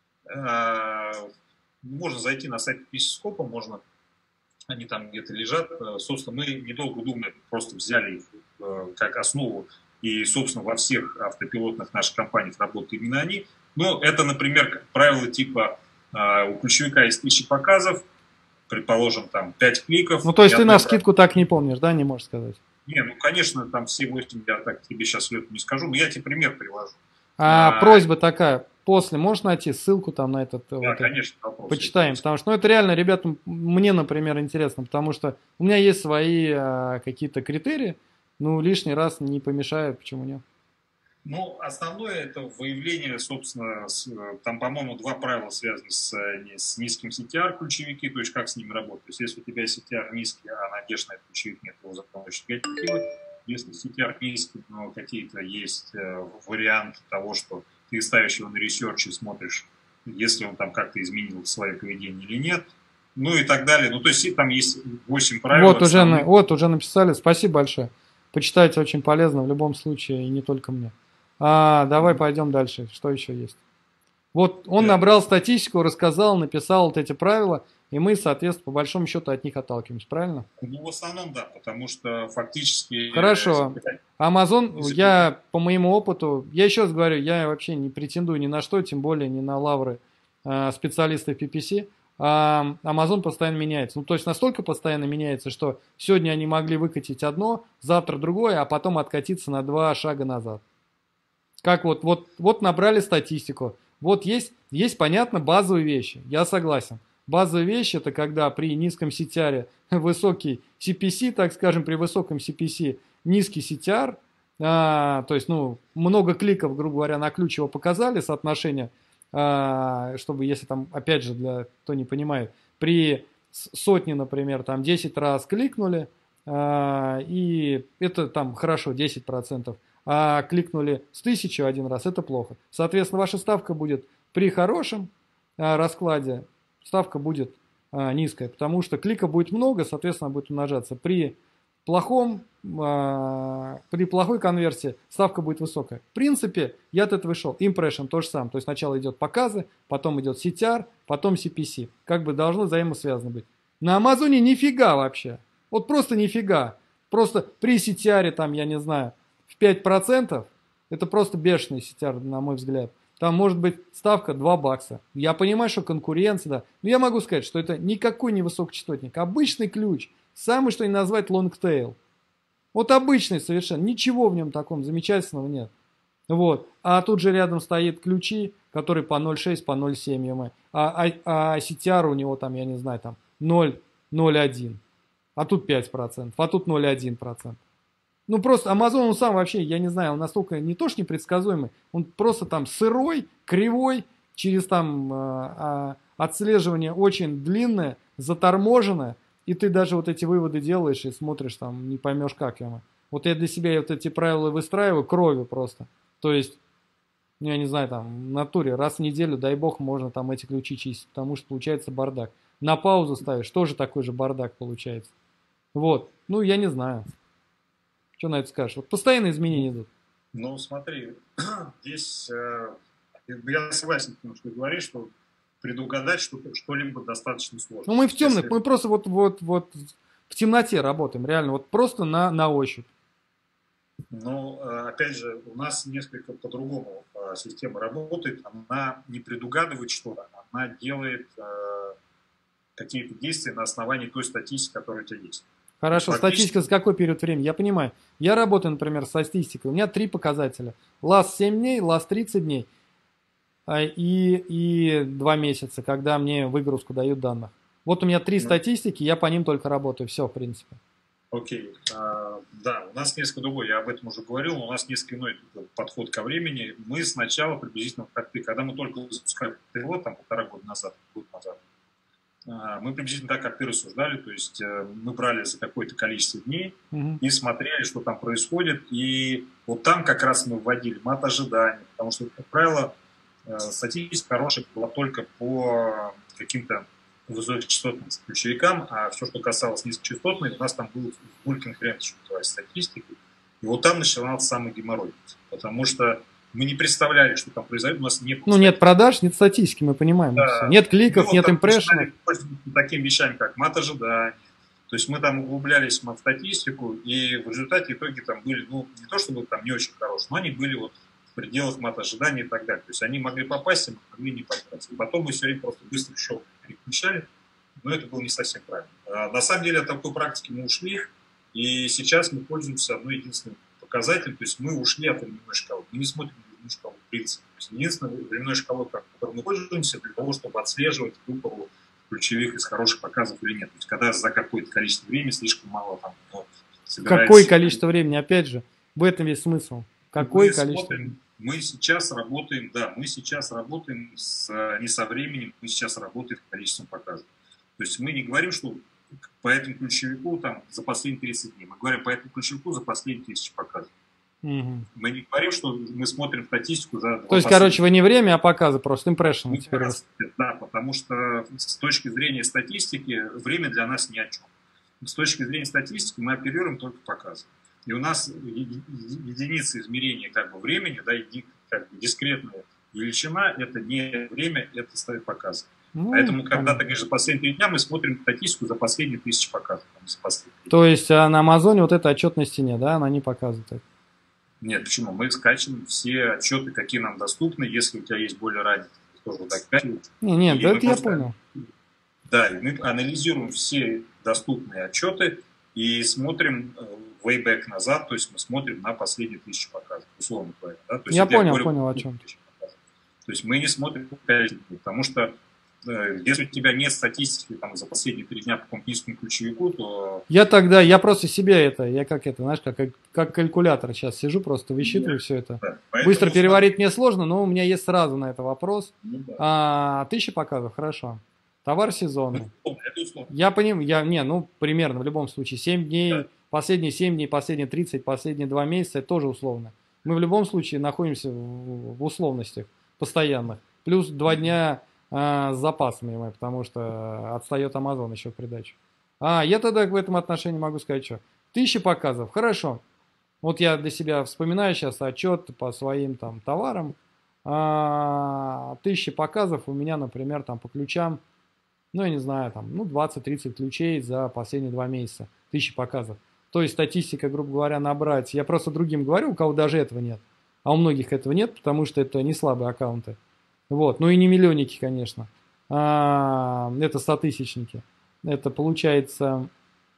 Можно зайти на сайт Писископа, можно... Они там где-то лежат. Собственно, мы, недолго думая, просто взяли их как основу. И, собственно, во всех автопилотных наших компаниях работают именно они. Но это, например, правило типа у ключевика есть тысяча показов, предположим, там пять кликов. Ну, то есть ты на скидку так не помнишь, да, не можешь сказать? Не, ну, конечно, там все восемь я так тебе сейчас не скажу, но я тебе пример привожу. А, а просьба такая. После можешь найти ссылку там на этот, да, вот конечно, вопрос, почитаем, потому что, ну, это реально, ребята, мне, например, интересно, потому что у меня есть свои а, какие-то критерии, ну, лишний раз не помешает, почему нет? Ну, основное это выявление, собственно, с, там, по-моему, два правила связаны с, с низким си ти ар ключевики, то есть как с ними работать. То есть если у тебя си ти ар низкий, а надежд на этот ключевик нет, его закончить негативировать. Если си ти ар низкий, но какие-то есть э, варианты того, что ты ставишь его на ресерч и смотришь, если он там как-то изменил свое поведение или нет, ну и так далее. Ну, то есть там есть восемь правил. Вот уже, на, вот уже написали, спасибо большое. Почитайте, очень полезно в любом случае, и не только мне. А, давай mm-hmm. пойдем дальше, что еще есть. Вот он yeah. набрал статистику, рассказал, написал вот эти правила, и мы, соответственно, по большому счету от них отталкиваемся, правильно? Ну, в основном, да, потому что фактически... Хорошо. Amazon, я по моему опыту, я еще раз говорю, я вообще не претендую ни на что, тем более не на лавры э, специалистов пи пи си. А Amazon постоянно меняется. Ну, то есть настолько постоянно меняется, что сегодня они могли выкатить одно, завтра другое, а потом откатиться на два шага назад. Как вот, вот, вот набрали статистику. Вот есть, есть, понятно, базовые вещи. Я согласен. Базовые вещи — это когда при низком си ти ар высокий си пи си, так скажем, при высоком си пи си низкий си ти ар, а, то есть, ну, много кликов, грубо говоря, на ключ его показали, соотношение, а, чтобы, если там, опять же, для кто не понимает, при сотне, например, там десять раз кликнули, а, и это там хорошо, десять процентов, а кликнули с тысячи один раз, это плохо. Соответственно, ваша ставка будет при хорошем а, раскладе, ставка будет а, низкая, потому что клика будет много, соответственно, будет умножаться. При плохом, а, при плохой конверсии ставка будет высокая. В принципе, я от этого шел. Impression то же самое. То есть сначала идет показы, потом идет си ти ар, потом си пи си. Как бы должно взаимосвязано быть. На Амазоне нифига вообще. Вот просто нифига. Просто при си ти ар, там, я не знаю, в пять процентов, это просто бешеный си ти ар, на мой взгляд. Там может быть ставка два бакса. Я понимаю, что конкуренция, да. Но я могу сказать, что это никакой не высокочастотник. Обычный ключ. Самый, что ни назвать, лонгтейл. Вот обычный совершенно. Ничего в нем таком замечательного нет. Вот. А тут же рядом стоит ключи, которые по ноль шесть, по ноль семь ю эм ай. А, а, а си ти ар у него там, я не знаю, там ноль, ноль один. А тут пять процентов. А тут ноль целых одна десятая процента. Ну, просто Amazon, он сам вообще, я не знаю, он настолько не то что непредсказуемый, он просто там сырой, кривой, через там э, отслеживание очень длинное, заторможенное, и ты даже вот эти выводы делаешь и смотришь там, не поймешь как ему. Вот я для себя вот эти правила выстраиваю кровью просто. То есть, я не знаю, там, в натуре раз в неделю, дай бог, можно там эти ключи чистить, потому что получается бардак. на паузу ставишь, тоже такой же бардак получается. Вот, ну я не знаю. Что на это скажешь? Вот постоянно изменения идут. Ну, смотри, здесь э, я согласен с тем, что ты говоришь, что предугадать что-то, что-либо достаточно сложно. Ну, мы в темных, Если... мы просто вот, вот, вот в темноте работаем, реально, вот просто на, на ощупь. Но, опять же, у нас несколько по-другому система работает. Она не предугадывает что-то, она делает э, какие-то действия на основании той статистики, которая у тебя есть. Хорошо, Фактически... статистика за какой период времени? Я понимаю. Я работаю, например, с статистикой. У меня три показателя. ласт семь дней, ласт тридцать дней и, и два месяца, когда мне выгрузку дают данных. Вот у меня три статистики, я по ним только работаю. Все, в принципе. Окей. А, да, у нас несколько другой, я об этом уже говорил, но у нас несколько иной подход ко времени. Мы сначала приблизительно, как ты, когда мы только запускали пилот, там полтора года назад, год назад, мы приблизительно так, как ты рассуждали, то есть мы брали за какое-то количество дней mm-hmm. и смотрели, что там происходит, и вот там как раз мы вводили мат ожидания, потому что, как правило, статистика хорошая была только по каким-то высокочастотным ключевикам, а все, что касалось низкочастотных, у нас там был мультиконференц, что называется, статистики, и вот там начинался самый геморрой, потому что мы не представляли, что там произойдет, у нас не было. Ну, нет продаж, нет статистики, мы понимаем. Да. Нет кликов, ну, нет импрессионов. Такими вещами, как мат ожидания. То есть мы там углублялись в статистику, и в результате итоги там были, ну, не то чтобы там не очень хорошие, но они были вот в пределах мат ожидания и так далее. То есть они могли попасть, а могли не попасть. И потом мы все время просто быстро щелк переключали, но это было не совсем правильно. А на самом деле от такой практики мы ушли, и сейчас мы пользуемся одной единственной показателем, то есть мы ушли от временной шкалы. Мы не смотрим на временную шкалу в принципе. То есть единственная временная шкала, которой мы пользуемся, для того, чтобы отслеживать выпору ключевых из хороших показов или нет. То есть когда за какое-то количество времени слишком мало там ну, собирается... Какое количество времени? Опять же, в этом весь смысл. Какое мы количество смотрим, времени? Мы сейчас работаем, да, мы сейчас работаем с, не со временем, мы сейчас работаем с количеством показов. То есть мы не говорим, что по этому ключевику там, за последние тридцать дней. Мы говорим по этому ключевику за последние тысячи показов. Угу. Мы не говорим, что мы смотрим статистику за... То есть, короче, вы не время, а показы, просто импрессионы ну, теперь. Раз, да, потому что с точки зрения статистики время для нас ни о чем. С точки зрения статистики мы оперируем только показы. И у нас единица измерения как бы времени, да, как бы дискретная величина, это не время, это стоит показы. Ну, Поэтому, когда понятно. Ты говоришь, за последние три дня мы смотрим статистику за последние тысячи показов. Там, за последние. То есть а на Амазоне вот эта отчетности нет, да, она не показывает? Нет, почему? Мы скачиваем все отчеты, какие нам доступны. Если у тебя есть более ранее, тоже так скачиваем. Не, нет, это я просто... понял. Да, и мы анализируем все доступные отчеты и смотрим way back назад, то есть мы смотрим на последние тысячи показов, условно говоря. Да? То есть я понял, я понял, о чем. То есть мы не смотрим, потому что э, если у тебя нет статистики там, за последние три дня по какому-то низкому ключевику, то... Я тогда, я просто себе это, я как это, знаешь, как, как калькулятор сейчас сижу, просто высчитываю да, все это. Да. Быстро переварить смотри. Мне сложно, но у меня есть сразу на это вопрос. Ну, да. а, тысяча показов, хорошо. Товар сезонный. Я понимаю, я, не, ну, примерно, в любом случае, семь дней, да. Последние семь дней, последние тридцать, последние два месяца, это тоже условно. Мы в любом случае находимся в, в условностях постоянных. Плюс два дня а, с запасами, потому что отстает Amazon еще в придачу. А, я тогда в этом отношении могу сказать, что тысяча показов, хорошо. Вот я для себя вспоминаю сейчас отчет по своим там товарам. А, тысяча показов у меня, например, там по ключам, ну, я не знаю, там, ну, двадцать-тридцать ключей за последние два месяца. Тысяча показов. То есть статистика, грубо говоря, набрать. Я просто другим говорю, у кого даже этого нет. А у многих этого нет, потому что это не слабые аккаунты. Вот. Ну и не миллионники, конечно. А, это стотысячники. Это получается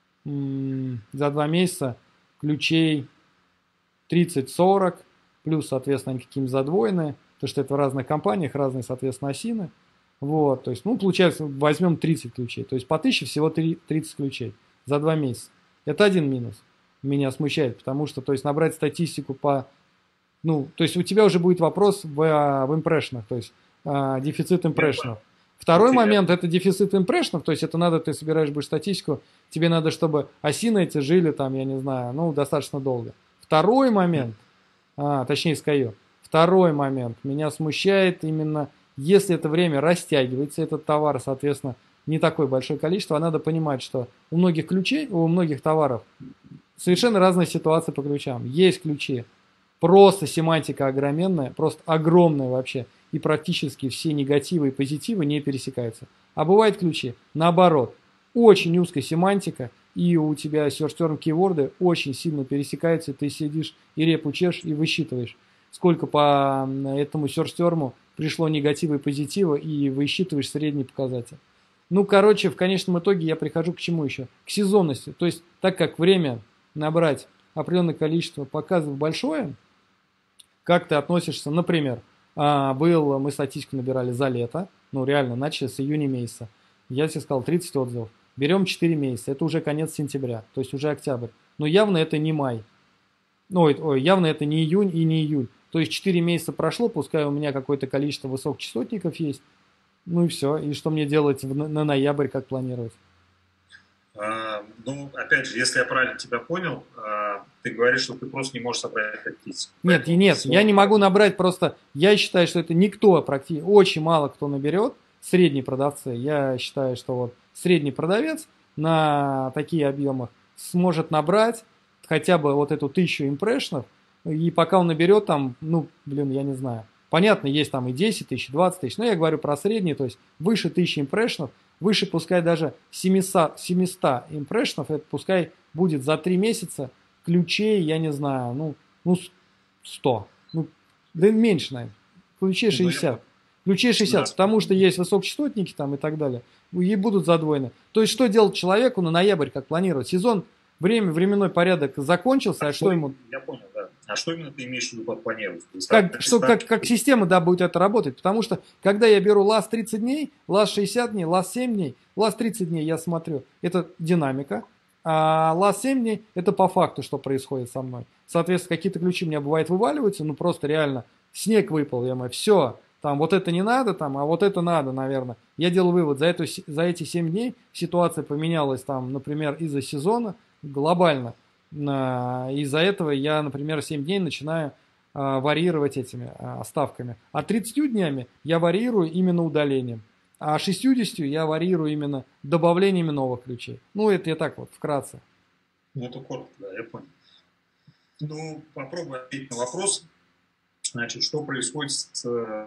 м- за два месяца ключей тридцать-сорок, плюс, соответственно, они какие-то задвоенные, потому что это в разных компаниях, разные, соответственно, осины. Вот. То есть, ну, получается, возьмем тридцать ключей. То есть по тысяче всего тридцать ключей за два месяца. Это один минус. Меня смущает, потому что, то есть, набрать статистику по... Ну, то есть, у тебя уже будет вопрос в, в импрессионах, то есть, а, дефицит импрессионов. Второй момент – это дефицит импрессионов, то есть, это надо, ты собираешь будешь статистику, тебе надо, чтобы осины эти жили там, я не знаю, ну, достаточно долго. Второй момент, а, точнее, скажу, второй момент, меня смущает именно, если это время растягивается, этот товар, соответственно, не такое большое количество, а надо понимать, что у многих ключей, у многих товаров совершенно разная ситуация по ключам. Есть ключи, просто семантика огроменная, просто огромная вообще, и практически все негативы и позитивы не пересекаются. А бывают ключи, наоборот, очень узкая семантика, и у тебя search term кейворды очень сильно пересекаются, ты сидишь и репу чешешь и высчитываешь, сколько по этому search term пришло негатива и позитива, и высчитываешь средний показатель. Ну, короче, в конечном итоге я прихожу к чему еще? К сезонности. То есть, так как время набрать определенное количество показов большое, как ты относишься, например, был, мы статистику набирали за лето, ну, реально, начали с июня месяца. Я тебе сказал тридцать отзывов. Берем четыре месяца, это уже конец сентября, то есть уже октябрь. Но явно это не май. Ой, ой, явно это не июнь и не июль. То есть четыре месяца прошло, пускай у меня какое-то количество высокочастотников есть. Ну и все. И что мне делать в, на ноябрь, как планировать? А, ну, опять же, если я правильно тебя понял, а, ты говоришь, что ты просто не можешь собрать статистику. Нет, и нет, я не могу набрать просто... Я считаю, что это никто, практически очень мало кто наберет. Средние продавцы. Я считаю, что вот средний продавец на такие объемах сможет набрать хотя бы вот эту тысячу импрессионов, и пока он наберет там, ну, блин, я не знаю. Понятно, есть там и десять тысяч, двадцать тысяч, но я говорю про средние, то есть выше тысячи импрессионов, выше пускай даже семьсот, семьсот импрессионов, это пускай будет за три месяца ключей, я не знаю, ну, ну сто, ну, да меньше, наверное, ключей шестьдесят. Ключей шестьдесят, да. Потому что есть высокочастотники там и так далее, и будут задвоены. То есть что делать человеку на ноябрь, как планировать? Сезон, время, временной порядок закончился, а, а что, что ему... Я понял, да. А что именно ты имеешь в виду под планировать? Как, что, как, как система, да, будет это работать? Потому что, когда я беру ласт тридцать дней, ласт шестьдесят дней, ласт семь дней, ласт тридцать дней я смотрю, это динамика, а ласт семь дней это по факту, что происходит со мной. Соответственно, какие-то ключи у меня бывает вываливаются, ну просто реально снег выпал, я мой, все, там вот это не надо, там, а вот это надо, наверное. Я делал вывод, за, эту, за эти семь дней ситуация поменялась, там, например, из-за сезона глобально. Из-за этого я, например, семь дней начинаю а, варьировать этими а, ставками. А тридцатью днями я варьирую именно удалением. А шестьюдесятью я варьирую именно добавлениями новых ключей. Ну, это я так вот, вкратце. Ну, это коротко, да, я понял. Ну, попробуй ответить на вопрос. Значит, что происходит с,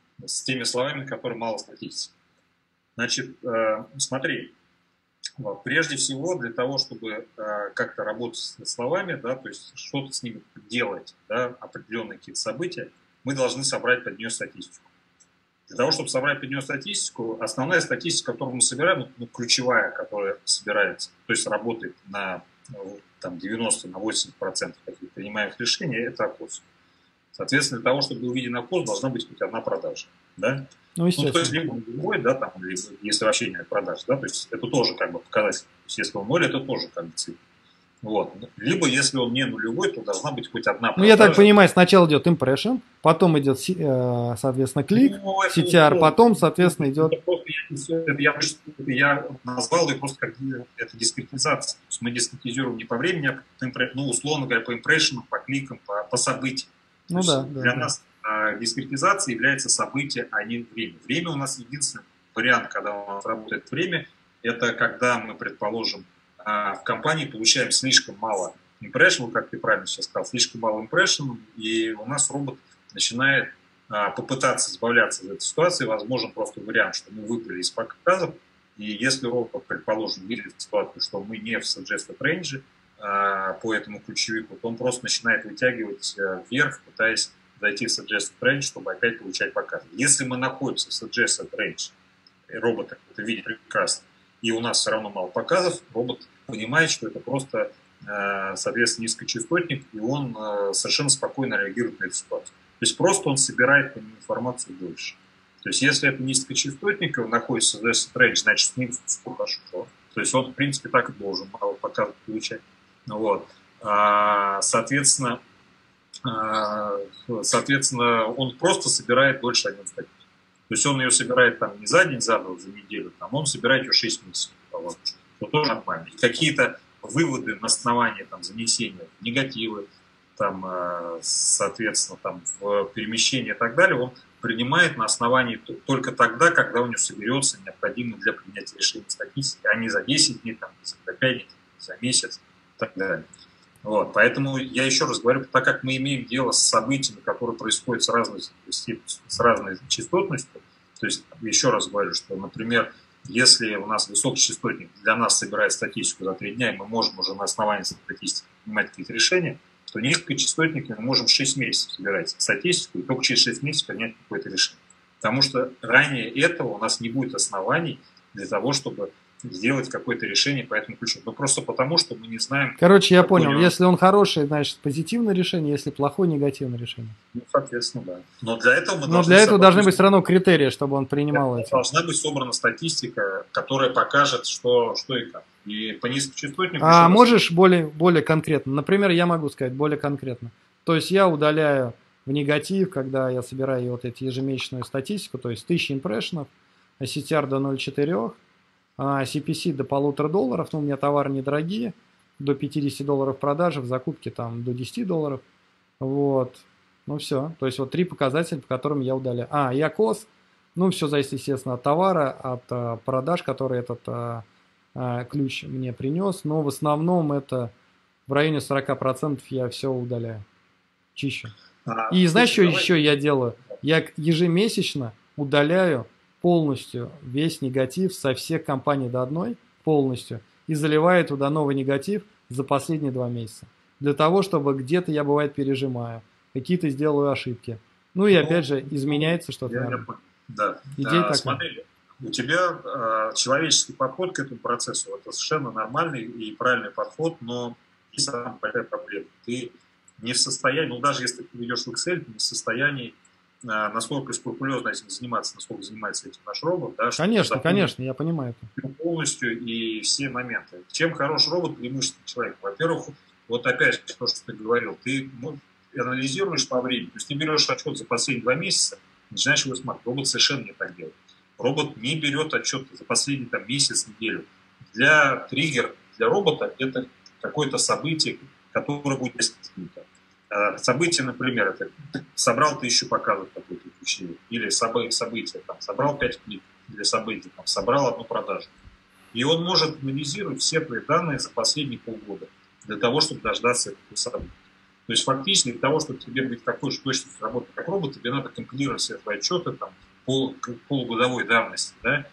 с теми словами, которые мало статистики? Значит, э, смотри. Вот. Прежде всего, для того, чтобы э, как-то работать с словами, да, то есть что-то с ними делать, да, определенные какие-то события, мы должны собрать под нее статистику. Для того, чтобы собрать под нее статистику, основная статистика, которую мы собираем, ну, ключевая, которая собирается, то есть работает на там, девяносто на восемьдесят процентов каких-то принимаемых решений, это ОКОС. Соответственно, для того, чтобы был увиден ОКОС, должна быть хоть одна продажа. Да? Ну, ну, то есть, либо нулевой, да, там, либо, если вообще нет продаж, да, то есть это тоже как бы показатель. То есть, если он ноль, это тоже как бы цифра. Вот. Либо, если он не нулевой, то должна быть хоть одна продажа. Ну, я так понимаю, сначала идет impression, потом идет, соответственно, клик, ну, си ти ар, потом, соответственно, идет... Это просто, это я, это я назвал и просто как это дискретизация. То есть мы дискретизируем не по времени, а по, ну, условно говоря, по импрессионам, по кликам, по, по событиям. Ну, да, для да, нас а, дискретизация является событие, а не время. Время у нас единственный вариант, когда у нас работает время, это когда мы, предположим, а, в компании получаем слишком мало импрессионов, как ты правильно сейчас сказал, слишком мало импрессионов, и у нас робот начинает а, попытаться избавляться из этой ситуации. Возможен просто вариант, что мы выбрали из показов, и если робот, предположим, видит ситуацию, что мы не в suggested range, по этому ключевику, то он просто начинает вытягивать вверх, пытаясь зайти в suggested range, чтобы опять получать показы. Если мы находимся в suggested range, робот это видит прекрасно, и у нас все равно мало показов, робот понимает, что это просто, соответственно, низкочастотник, и он совершенно спокойно реагирует на эту ситуацию. То есть просто он собирает по нему информацию дольше. То есть если это низкочастотник, он находится в suggested range, значит, с ним все хорошо. То есть он, в принципе, так и должен мало показов получать. Вот. Соответственно, соответственно, он просто собирает дольше один статистику. То есть он ее собирает там не за день, за два, за неделю, там, он собирает ее шесть месяцев. Вот. Что тоже нормально. И какие-то выводы на основании там, занесения негативы, там, соответственно, там, в перемещении и так далее, он принимает на основании только тогда, когда у него соберется необходимый для принятия решения статистики, а не за десять дней, там, за пять дней, за месяц и так далее. Вот, поэтому я еще раз говорю, так как мы имеем дело с событиями, которые происходят с разной, с разной частотностью, то есть еще раз говорю, что, например, если у нас высокий частотник для нас собирает статистику за три дня, и мы можем уже на основании статистики принимать какие-то решения, то низкочастотники мы можем шесть месяцев собирать статистику и только через шесть месяцев принять какое-то решение. Потому что ранее этого у нас не будет оснований для того, чтобы сделать какое-то решение по этому ключу. Но просто потому, что мы не знаем... Короче, я понял. Него... Если он хороший, значит, позитивное решение, если плохое, негативное решение. Ну, соответственно, да. Но для этого мы Но должны... для этого должны быть все равно критерии, чтобы он принимал это. эти. Должна быть собрана статистика, которая покажет, что, что и как. И по низкочастотнику... А можешь раз... более, более конкретно? Например, я могу сказать более конкретно. То есть я удаляю в негатив, когда я собираю вот эти ежемесячную статистику, то есть тысяча импрессионов, си ти ар до ноль целых четыре десятых, си пи си до полутора долларов, ну, у меня товары недорогие, до пятидесяти долларов продажи, в закупке там до десяти долларов, вот, ну все, то есть вот три показателя, по которым я удаляю. А, и АКОС, ну, все зависит, естественно, от товара, от а, продаж, который этот а, а, ключ мне принес, но в основном это в районе сорока процентов я все удаляю, чищу. А, и знаешь, что давай... еще я делаю? Я ежемесячно удаляю полностью весь негатив со всех компаний до одной, полностью, и заливаю туда новый негатив за последние два месяца. Для того, чтобы где-то я, бывает, пережимаю, какие-то сделаю ошибки. Ну и, опять же, изменяется что-то. Я, я да. Идея а, смотри, у тебя а, человеческий подход к этому процессу, это совершенно нормальный и правильный подход, но есть самая большая проблема. Ты не в состоянии, ну даже если ты ведешь в Excel, ты не в состоянии насколько скрупулезно этим заниматься, насколько занимается этим наш робот. Да, конечно, конечно, я понимаю это. Полностью и все моменты. Чем хорош робот, преимущественно человек? Во-первых, вот опять же, то, что ты говорил, ты ну, анализируешь по времени, то есть ты берешь отчет за последние два месяца, начинаешь его смотреть. Робот совершенно не так делает. Робот не берет отчет за последний там, месяц, неделю. Для триггер, для робота это какое-то событие, которое будет достигнуто. Событие, например, это собрал тысячу показов какой-то ключевой, или событие, там, собрал пять книг, или событие, там, собрал одну продажу. И он может анализировать все твои данные за последние полгода для того, чтобы дождаться этого события. То есть фактически для того, чтобы тебе быть такой же точностью работы, как робот, тебе надо компилировать все твои отчеты там, пол, полугодовой давности, да,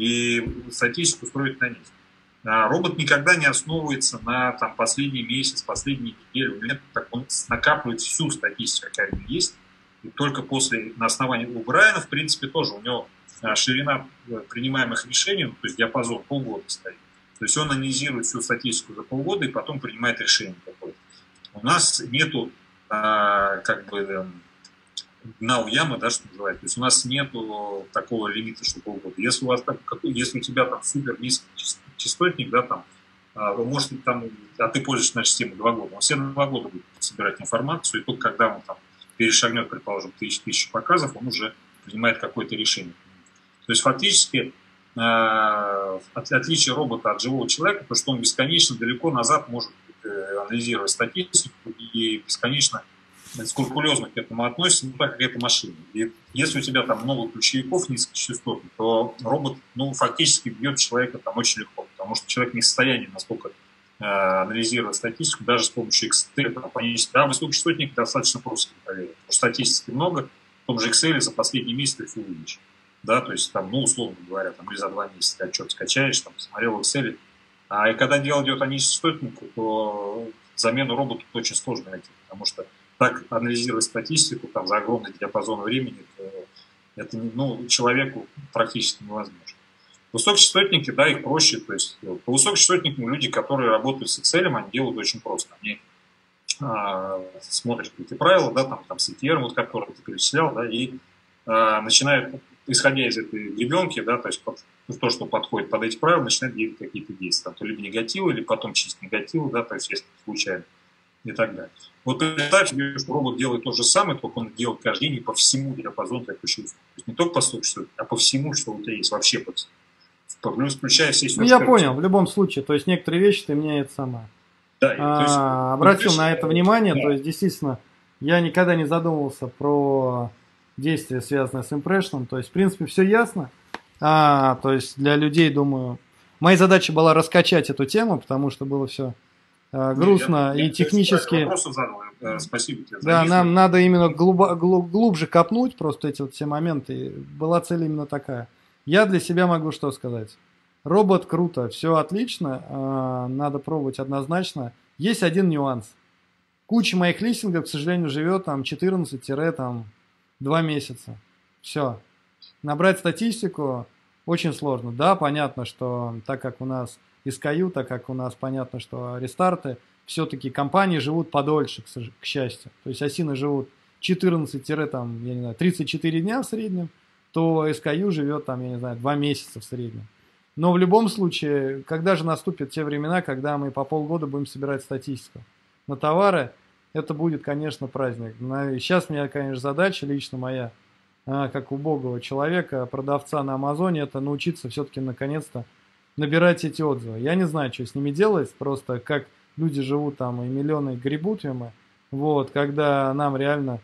и статистику строить на них. А робот никогда не основывается на там, последний месяц, последние недели. У него так, он накапливает всю статистику, какая у него есть. И только после, на основании у Брайана, в принципе, тоже у него ширина принимаемых решений, то есть диапазон полгода стоит. То есть он анализирует всю статистику за полгода и потом принимает решение какое-то. У нас нету а, как бы дна у ямы, да, что называется. То есть у нас нету такого лимита, что полгода. Если у вас так, если у тебя там супер низкий частотник, да, там, вы можете там, а ты пользуешься нашей системой два года, он все два года будет собирать информацию, и только когда он там перешагнет, предположим, тысячу, тысячу показов, он уже принимает какое-то решение. То есть фактически э, отличие робота от живого человека, то что он бесконечно далеко назад может э, анализировать статистику и бесконечно скрупулезно к этому относится, ну, так как это машина. И если у тебя там много ключевиков низкочастотных, то робот, ну, фактически бьет человека там очень легко, потому что человек не в состоянии настолько э, анализировать статистику, даже с помощью Excel, там, понять, да, высокочастотник достаточно просто проверить, потому что статистики много, в том же Excel за последний месяц ты все увидишь. Да, то есть там, ну, условно говоря, там, или за два месяца ты отчет скачаешь, там, посмотрел в Excel. А и когда дело идет о низкочастотнику, то замену роботу очень сложно найти, потому что так анализировать статистику там, за огромный диапазон времени, это, это ну, человеку практически невозможно. Высокочастотники, да, их проще. То есть по высокочастотникам люди, которые работают с Excel, они делают очень просто. Они а, смотрят эти правила, да, там, там си ти ар, вот, который ты перечислял, да, и а, начинают, исходя из этой гребенки, да, то есть под, то, что подходит под эти правила, начинают делать какие-то действия. Там, то либо негативы, или потом чистить негативы, да, то есть если случайно. И так далее. Вот представь себе, что робот делает то же самое, только он делает каждый день и по всему диапазону твоих ключевых. То есть не только по случаю, а по всему, что у тебя есть, вообще по плюс включая все. Ну, я понял, в любом случае. То есть некоторые вещи ты меняет сама. Да, то есть, а, обратил на это внимание, да. То есть действительно я никогда не задумывался про действия, связанные с импрессионом, то есть в принципе все ясно, а, то есть для людей, думаю, моя задача была раскачать эту тему, потому что было все а, грустно я, и я, технически. Вопросы задал. Спасибо тебе за Да, мысли. нам надо именно глубо, глуб, глубже копнуть просто эти вот все моменты. Была цель именно такая. Я для себя могу что сказать. Робот круто, все отлично, э, надо пробовать однозначно. Есть один нюанс. Куча моих листингов, к сожалению, живет там четырнадцать-два месяца. Все. Набрать статистику очень сложно. Да, понятно, что так как у нас эс ка ю, так как у нас понятно, что рестарты, все-таки компании живут подольше, к счастью. То есть осины живут четырнадцать-тридцать четыре дня в среднем, то эс ка ю живет там, я не знаю, два месяца в среднем. Но в любом случае, когда же наступят те времена, когда мы по полгода будем собирать статистику на товары, это будет, конечно, праздник. Сейчас у меня, конечно, задача лично моя, как убогого человека, продавца на Амазоне, это научиться все-таки наконец-то набирать эти отзывы. Я не знаю, что с ними делать, просто как люди живут там и миллионы гребут им, вот, когда нам реально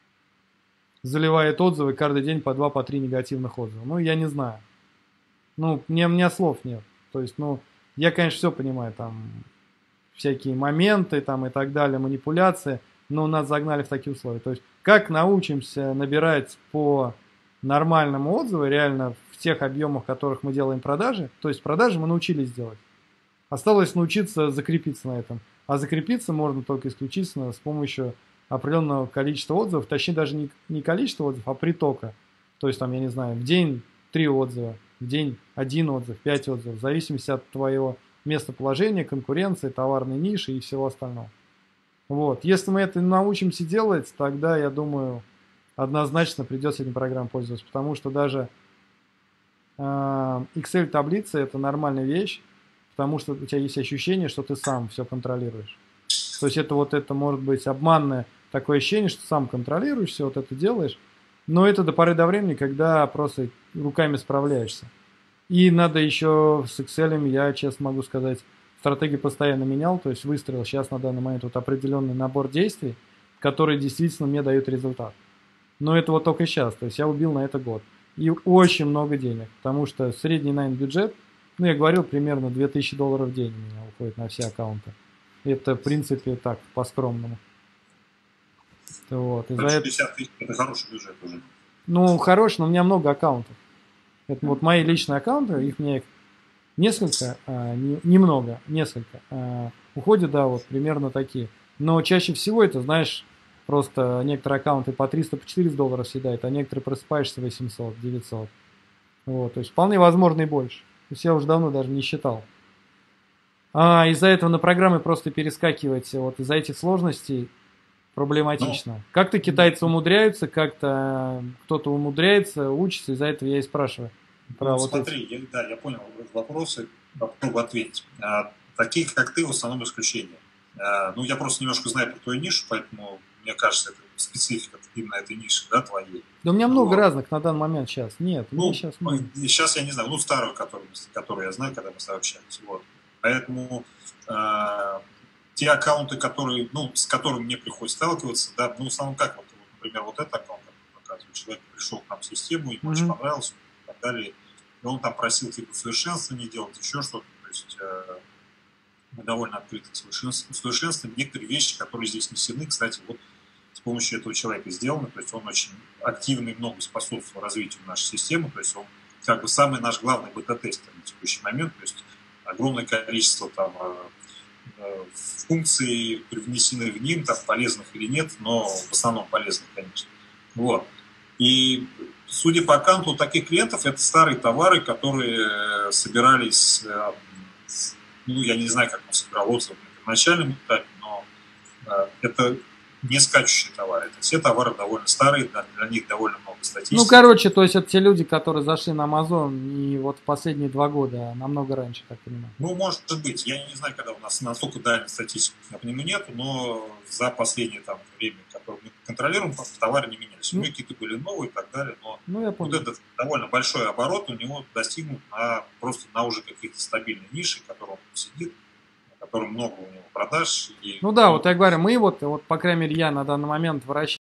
заливает отзывы каждый день по два, по три негативных отзыва. Ну, я не знаю. Ну, мне, у меня слов нет. То есть, ну, я, конечно, все понимаю, там, всякие моменты, там, и так далее, манипуляции, но нас загнали в такие условия. То есть, как научимся набирать по нормальному отзыву, реально в тех объемах, в которых мы делаем продажи, то есть продажи мы научились делать. Осталось научиться закрепиться на этом. А закрепиться можно только исключительно с помощью определенного количества отзывов, точнее даже не, не количество отзывов, а притока. То есть там, я не знаю, в день три отзыва, в день один отзыв, пять отзывов, в зависимости от твоего местоположения, конкуренции, товарной ниши и всего остального. Вот. Если мы это научимся делать, тогда, я думаю, однозначно придется этим программам пользоваться, потому что даже э, Excel-таблица – это нормальная вещь, потому что у тебя есть ощущение, что ты сам все контролируешь. То есть это вот это может быть обманное такое ощущение, что сам контролируешь, все вот это делаешь, но это до поры до времени, когда просто руками справляешься. И надо еще с Excel, я честно могу сказать, стратегию постоянно менял, то есть выстроил сейчас на данный момент вот определенный набор действий, которые действительно мне дают результат. Но это вот только сейчас, то есть я убил на это год. И очень много денег, потому что средний, наверное, бюджет, ну, я говорил, примерно две тысячи долларов в день у меня уходит на все аккаунты. Это, в принципе, так, по-скромному. Вот. шестьдесят тысяч – это хороший бюджет уже. Ну, хороший, но у меня много аккаунтов. Это вот мои личные аккаунты, их мне несколько, а, не, немного, несколько. А, уходят, да, вот примерно такие. Но чаще всего это, знаешь, просто некоторые аккаунты по триста, по четыреста долларов съедают, а некоторые просыпаешься восемьсот, девятьсот. Вот, то есть вполне возможно и больше. То есть я уже давно даже не считал. А из-за этого на программы просто перескакивать, вот из-за этих сложностей проблематично. Ну, как-то китайцы умудряются, как-то кто-то умудряется, учится, из-за этого я и спрашиваю. Про ну, вот смотри, я, да, я понял вопросы, попробую ответить. А, такие, как ты, в основном исключения. А, ну, я просто немножко знаю про твою нишу, поэтому, мне кажется, это специфика именно этой ниши, да, твоей. Да у меня много вот. разных на данный момент сейчас. Нет, ну, сейчас, сейчас я не знаю, ну, старую, которую, которую я знаю, когда мы с тобой общались. Вот. Поэтому а, те аккаунты, которые, ну, с которыми мне приходится сталкиваться, да, ну, в основном как, вот, например, вот этот аккаунт, показывает, человек пришел к нам в систему, ему mm-hmm. очень понравился, и так далее, и он там просил, типа, совершенствование делать, еще что-то, то есть э, мы довольно открыты к совершенствованию. Некоторые вещи, которые здесь несены, кстати, вот с помощью этого человека сделаны, то есть он очень активно и много способствовал развитию нашей системы, то есть он как бы самый наш главный бета-тестер на текущий момент, то есть огромное количество там функций привнесены в ним, там, полезных или нет, но в основном полезных, конечно. Вот. И, судя по аккаунту, у таких клиентов это старые товары, которые собирались, ну, я не знаю, как он собирал отзывы на начальном этапе, но это не скачущие товары. Это все товары довольно старые, для, для них довольно много статистики. Ну, короче, то есть это те люди, которые зашли на Amazon не вот в последние два года, а намного раньше, так понимаю. Ну, может быть. Я не знаю, когда у нас настолько дальней статистики по нему нету, но за последнее там время, которое мы контролируем, товары не менялись. Ну, какие-то были новые и так далее, но ну, я вот этот довольно большой оборот у него достигнут на, просто на уже каких-то стабильных нишах, в которых он сидит, на который много у него продаж. И Ну да, вот я говорю, мы вот, вот по крайней мере, я на данный момент вращаю